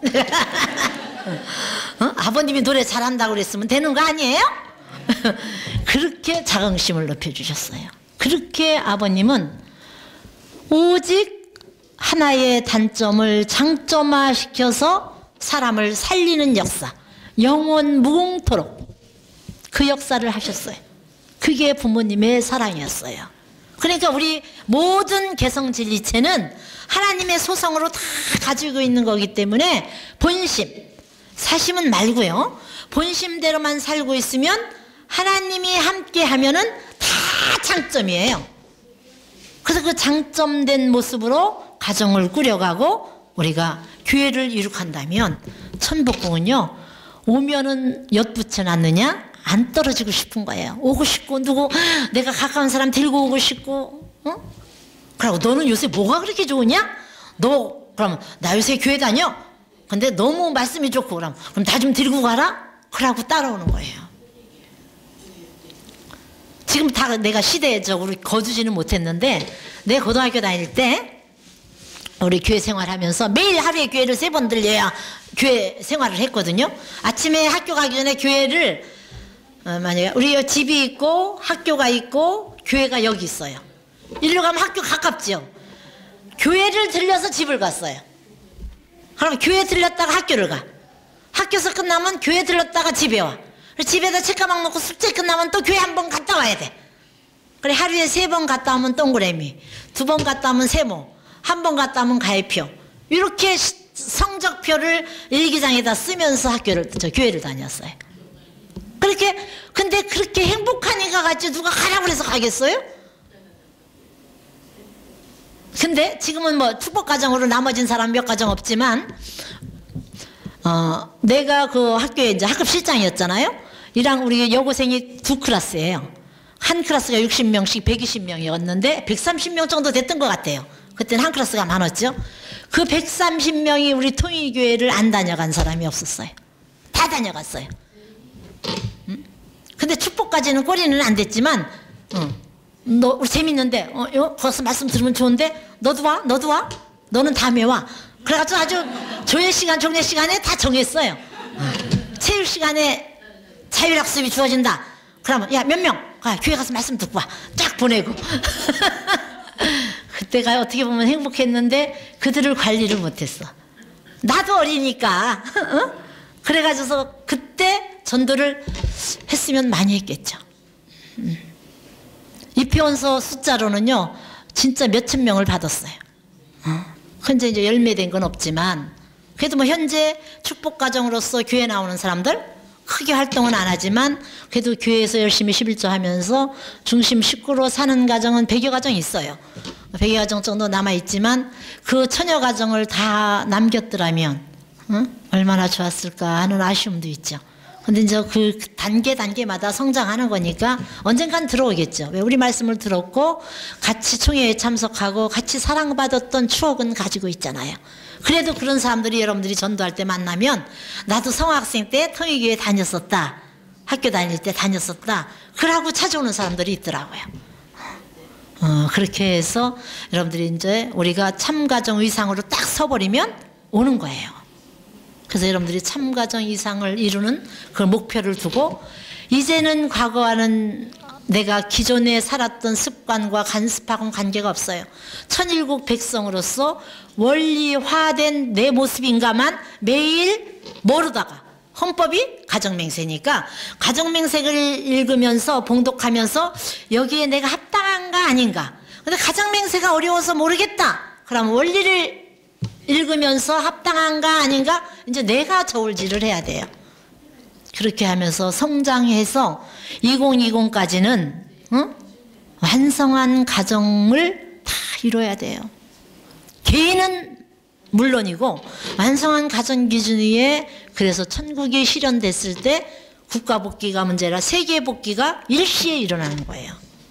아버님이 노래 잘한다고 그랬으면 되는 거 아니에요? 그렇게 자긍심을 높여주셨어요. 그렇게 아버님은 오직 하나의 단점을 장점화시켜서 사람을 살리는 역사, 영원 무궁토록 그 역사를 하셨어요. 그게 부모님의 사랑이었어요. 그러니까 우리 모든 개성진리체는 하나님의 소성으로 다 가지고 있는 거기 때문에 본심, 사심은 말고요. 본심대로만 살고 있으면 하나님이 함께 하면은 다 장점이에요. 그래서 그 장점된 모습으로 가정을 꾸려가고 우리가 교회를 이룩한다면, 천복궁은요 오면은 엿붙여 놨느냐? 안 떨어지고 싶은 거예요. 오고 싶고, 내가 가까운 사람 데리고 오고 싶고, 그러고 너는 요새 뭐가 그렇게 좋으냐? 그러면 나 요새 교회 다녀? 근데 너무 말씀이 좋고, 그럼 나 좀 데리고 가라? 그러고 따라오는 거예요. 지금 다 내가 시대적으로 거두지는 못했는데, 내 고등학교 다닐 때 우리 교회 생활하면서 매일 하루에 교회를 3번 들려야 교회 생활을 했거든요. 아침에 학교 가기 전에 교회를, 만약에 우리 집이 있고 학교가 있고 교회가 여기 있어요. 일로 가면 학교 가깝죠. 교회를 들려서 집을 갔어요. 그럼 교회 들렸다가 학교를 가. 학교에서 끝나면 교회 들렀다가 집에 와. 집에다 책가방 놓고 숙제 끝나면 또 교회 한 번 갔다 와야 돼. 그래 하루에 3번 갔다 오면 동그라미, 2번 갔다 오면 세모, 1번 갔다 오면 가해표. 이렇게 성적표를 일기장에다 쓰면서 교회를 다녔어요. 근데 그렇게 행복하니까 갔지 누가 가라고 해서 가겠어요? 근데 지금은 축복가정으로 나머진 사람 몇 가정 없지만, 내가 그 학교에 이제 학급 실장이었잖아요. 이랑 우리 여고생이 2클래스예요. 한 클래스가 60명씩 120명이었는데 130명 정도 됐던 것 같아요. 그때는 한 클래스가 많았죠. 그 130명이 우리 통일교회를 안 다녀간 사람이 없었어요. 다 다녀갔어요. 근데 축복까지는 꼬리는 안 됐지만 너 우리 재밌는데 거기서 말씀 들으면 좋은데 너도 와? 너도 와? 너는 다음에 와. 그래가지고 아주 조회 시간 종례 시간에 다 정했어요. 체육 시간에 자율학습이 주어진다. 그러면 야 몇 명 교회 가서 말씀 듣고 와. 쫙 보내고 그때가 어떻게 보면 행복했는데 그들을 관리를 못했어. 나도 어리니까 그래가지고 그때 전도를 했으면 많이 했겠죠. 입회원서 숫자로는요 진짜 몇천 명을 받았어요. 현재 이제 열매된 건 없지만 그래도 뭐 현재 축복가정으로서 교회 나오는 사람들 크게 활동은 안 하지만 그래도 교회에서 열심히 11조 하면서 중심 식구로 사는 가정은 100여 가정이 있어요. 100여 가정 정도 남아있지만 그 천여 가정을 다 남겼더라면 얼마나 좋았을까 하는 아쉬움도 있죠. 근데 이제 그 단계마다 성장하는 거니까 언젠간 들어오겠죠. 왜 우리 말씀을 들었고 같이 총회에 참석하고 같이 사랑받았던 추억은 가지고 있잖아요. 그래도 그런 사람들이 여러분들이 전도할 때 만나면 나도 성학생 때 통일교회 다녔었다. 학교 다닐 때 다녔었다. 그러고 찾아오는 사람들이 있더라고요. 그렇게 해서 여러분들이 이제 우리가 참가정 위상으로 딱 서버리면 오는 거예요. 그래서 여러분들이 참가정 이상을 이루는 그 목표를 두고 이제는 과거와는 내가 기존에 살았던 습관과 간습하고는 관계가 없어요. 천일국 백성으로서 원리화된 내 모습인가만 매일 모르다가 헌법이 가정맹세니까 가정맹세를 읽으면서 봉독하면서 여기에 내가 합당한가 아닌가. 근데 가정맹세가 어려워서 모르겠다. 그럼 원리를 읽으면서 합당한가 아닌가 이제 내가 저울질을 해야 돼요. 그렇게 하면서 성장해서 2020까지는 완성한 가정을 다 이뤄야 돼요. 개인은 물론이고 완성한 가정 기준 위에 그래서 천국이 실현됐을 때 국가 복귀가 문제라 세계 복귀가 일시에 일어나는 거예요.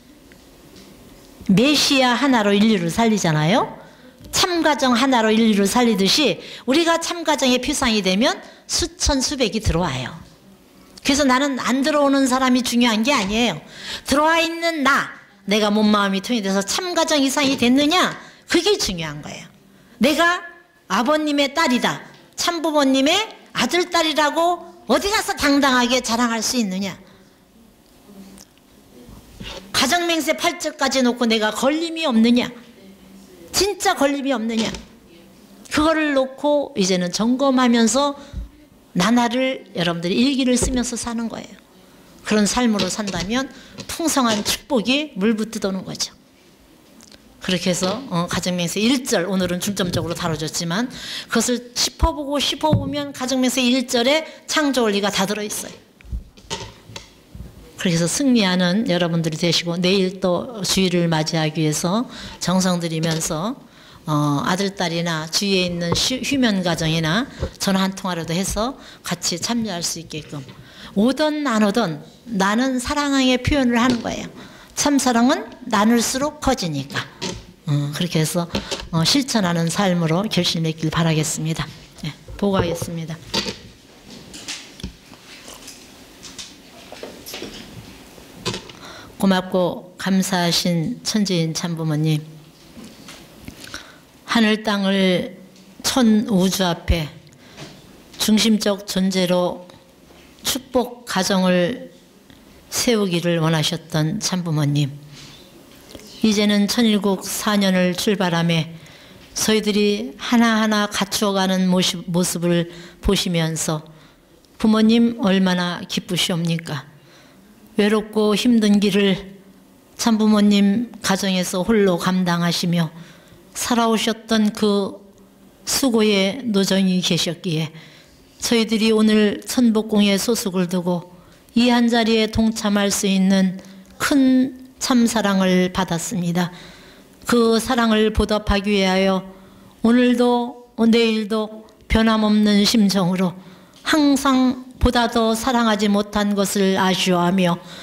메시아 하나로 인류를 살리잖아요. 참가정 하나로 인류를 살리듯이 우리가 참가정의 표상이 되면 수천 수백이 들어와요. 그래서 나는 안 들어오는 사람이 중요한 게 아니에요. 들어와 있는 내가 몸마음이 통일돼서 참가정 이상이 됐느냐 그게 중요한 거예요. 내가 아버님의 딸이다. 참부모님의 아들, 딸이라고 어디 가서 당당하게 자랑할 수 있느냐. 가정맹세 8절까지 놓고 내가 걸림이 없느냐. 진짜 걸림이 없느냐. 그거를 놓고 이제는 점검하면서 나날을 여러분들이 일기를 쓰면서 사는 거예요. 그런 삶으로 산다면 풍성한 축복이 물붓듯 오는 거죠. 그렇게 해서 가정맹세 1절 오늘은 중점적으로 다뤄졌지만 그것을 짚어보면 가정맹세 1절에 창조 원리가 다 들어있어요. 그렇게 해서 승리하는 여러분들이 되시고 내일 또 주일을 맞이하기 위해서 정성 들이면서 아들, 딸이나 주위에 있는 휴면 가정이나 전화 한 통화라도 해서 같이 참여할 수 있게끔 오든 안 오든 나는 사랑의 표현을 하는 거예요. 참사랑은 나눌수록 커지니까. 그렇게 해서 실천하는 삶으로 결실맺길 바라겠습니다. 네, 보고하겠습니다. 고맙고 감사하신 천지인 참부모님, 하늘 땅을 천 우주 앞에 중심적 존재로 축복 가정을 세우기를 원하셨던 참부모님, 이제는 천일국 4년을 출발하며 저희들이 하나하나 갖추어가는 모습을 보시면서 부모님 얼마나 기쁘시옵니까? 외롭고 힘든 길을 참부모님 가정에서 홀로 감당하시며 살아오셨던 그 수고의 노정이 계셨기에 저희들이 오늘 천복궁에 소속을 두고 이 한자리에 동참할 수 있는 큰 참사랑을 받았습니다. 그 사랑을 보답하기 위하여 오늘도 내일도 변함없는 심정으로 항상 보다 더 사랑하지 못한 것을 아쉬워하며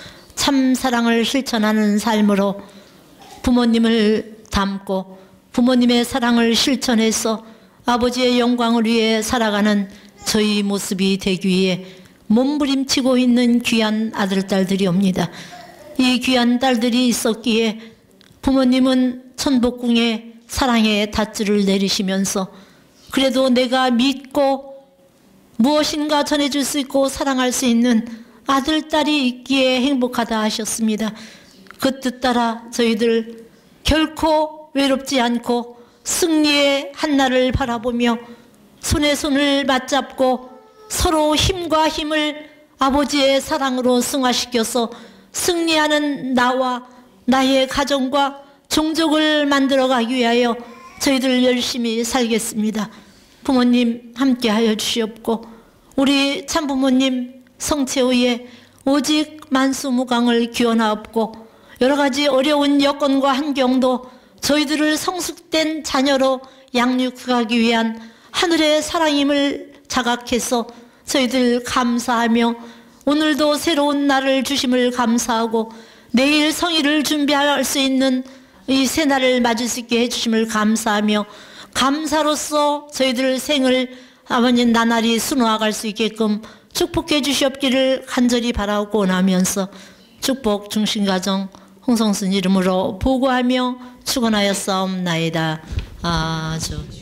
참 사랑을 실천하는 삶으로 부모님을 닮고 부모님의 사랑을 실천해서 아버지의 영광을 위해 살아가는 저희 모습이 되기 위해 몸부림치고 있는 귀한 아들, 딸들이옵니다. 이 귀한 딸들이 있었기에 부모님은 천복궁의 사랑의 닷줄을 내리시면서 그래도 내가 믿고 무엇인가 전해줄 수 있고 사랑할 수 있는 아들, 딸이 있기에 행복하다 하셨습니다. 그 뜻 따라 저희들 결코 외롭지 않고 승리의 한날을 바라보며 손에 손을 맞잡고 서로 힘과 힘을 아버지의 사랑으로 승화시켜서 승리하는 나와 나의 가정과 종족을 만들어가기 위하여 저희들 열심히 살겠습니다. 부모님 함께하여 주시옵고 우리 참부모님 성채후에 오직 만수무강을 기원하옵고 여러가지 어려운 여건과 환경도 저희들을 성숙된 자녀로 양육하기 위한 하늘의 사랑임을 자각해서 저희들 감사하며 오늘도 새로운 날을 주심을 감사하고 내일 성일을 준비할 수 있는 이 새날을 맞을 수 있게 해주심을 감사하며 감사로서 저희들 생을 아버님 나날이 수놓아갈 수 있게끔 축복해 주시옵기를 간절히 바라고 원하면서 축복 중심가정 홍성순 이름으로 보고하며 축원하였사옵나이다. 아주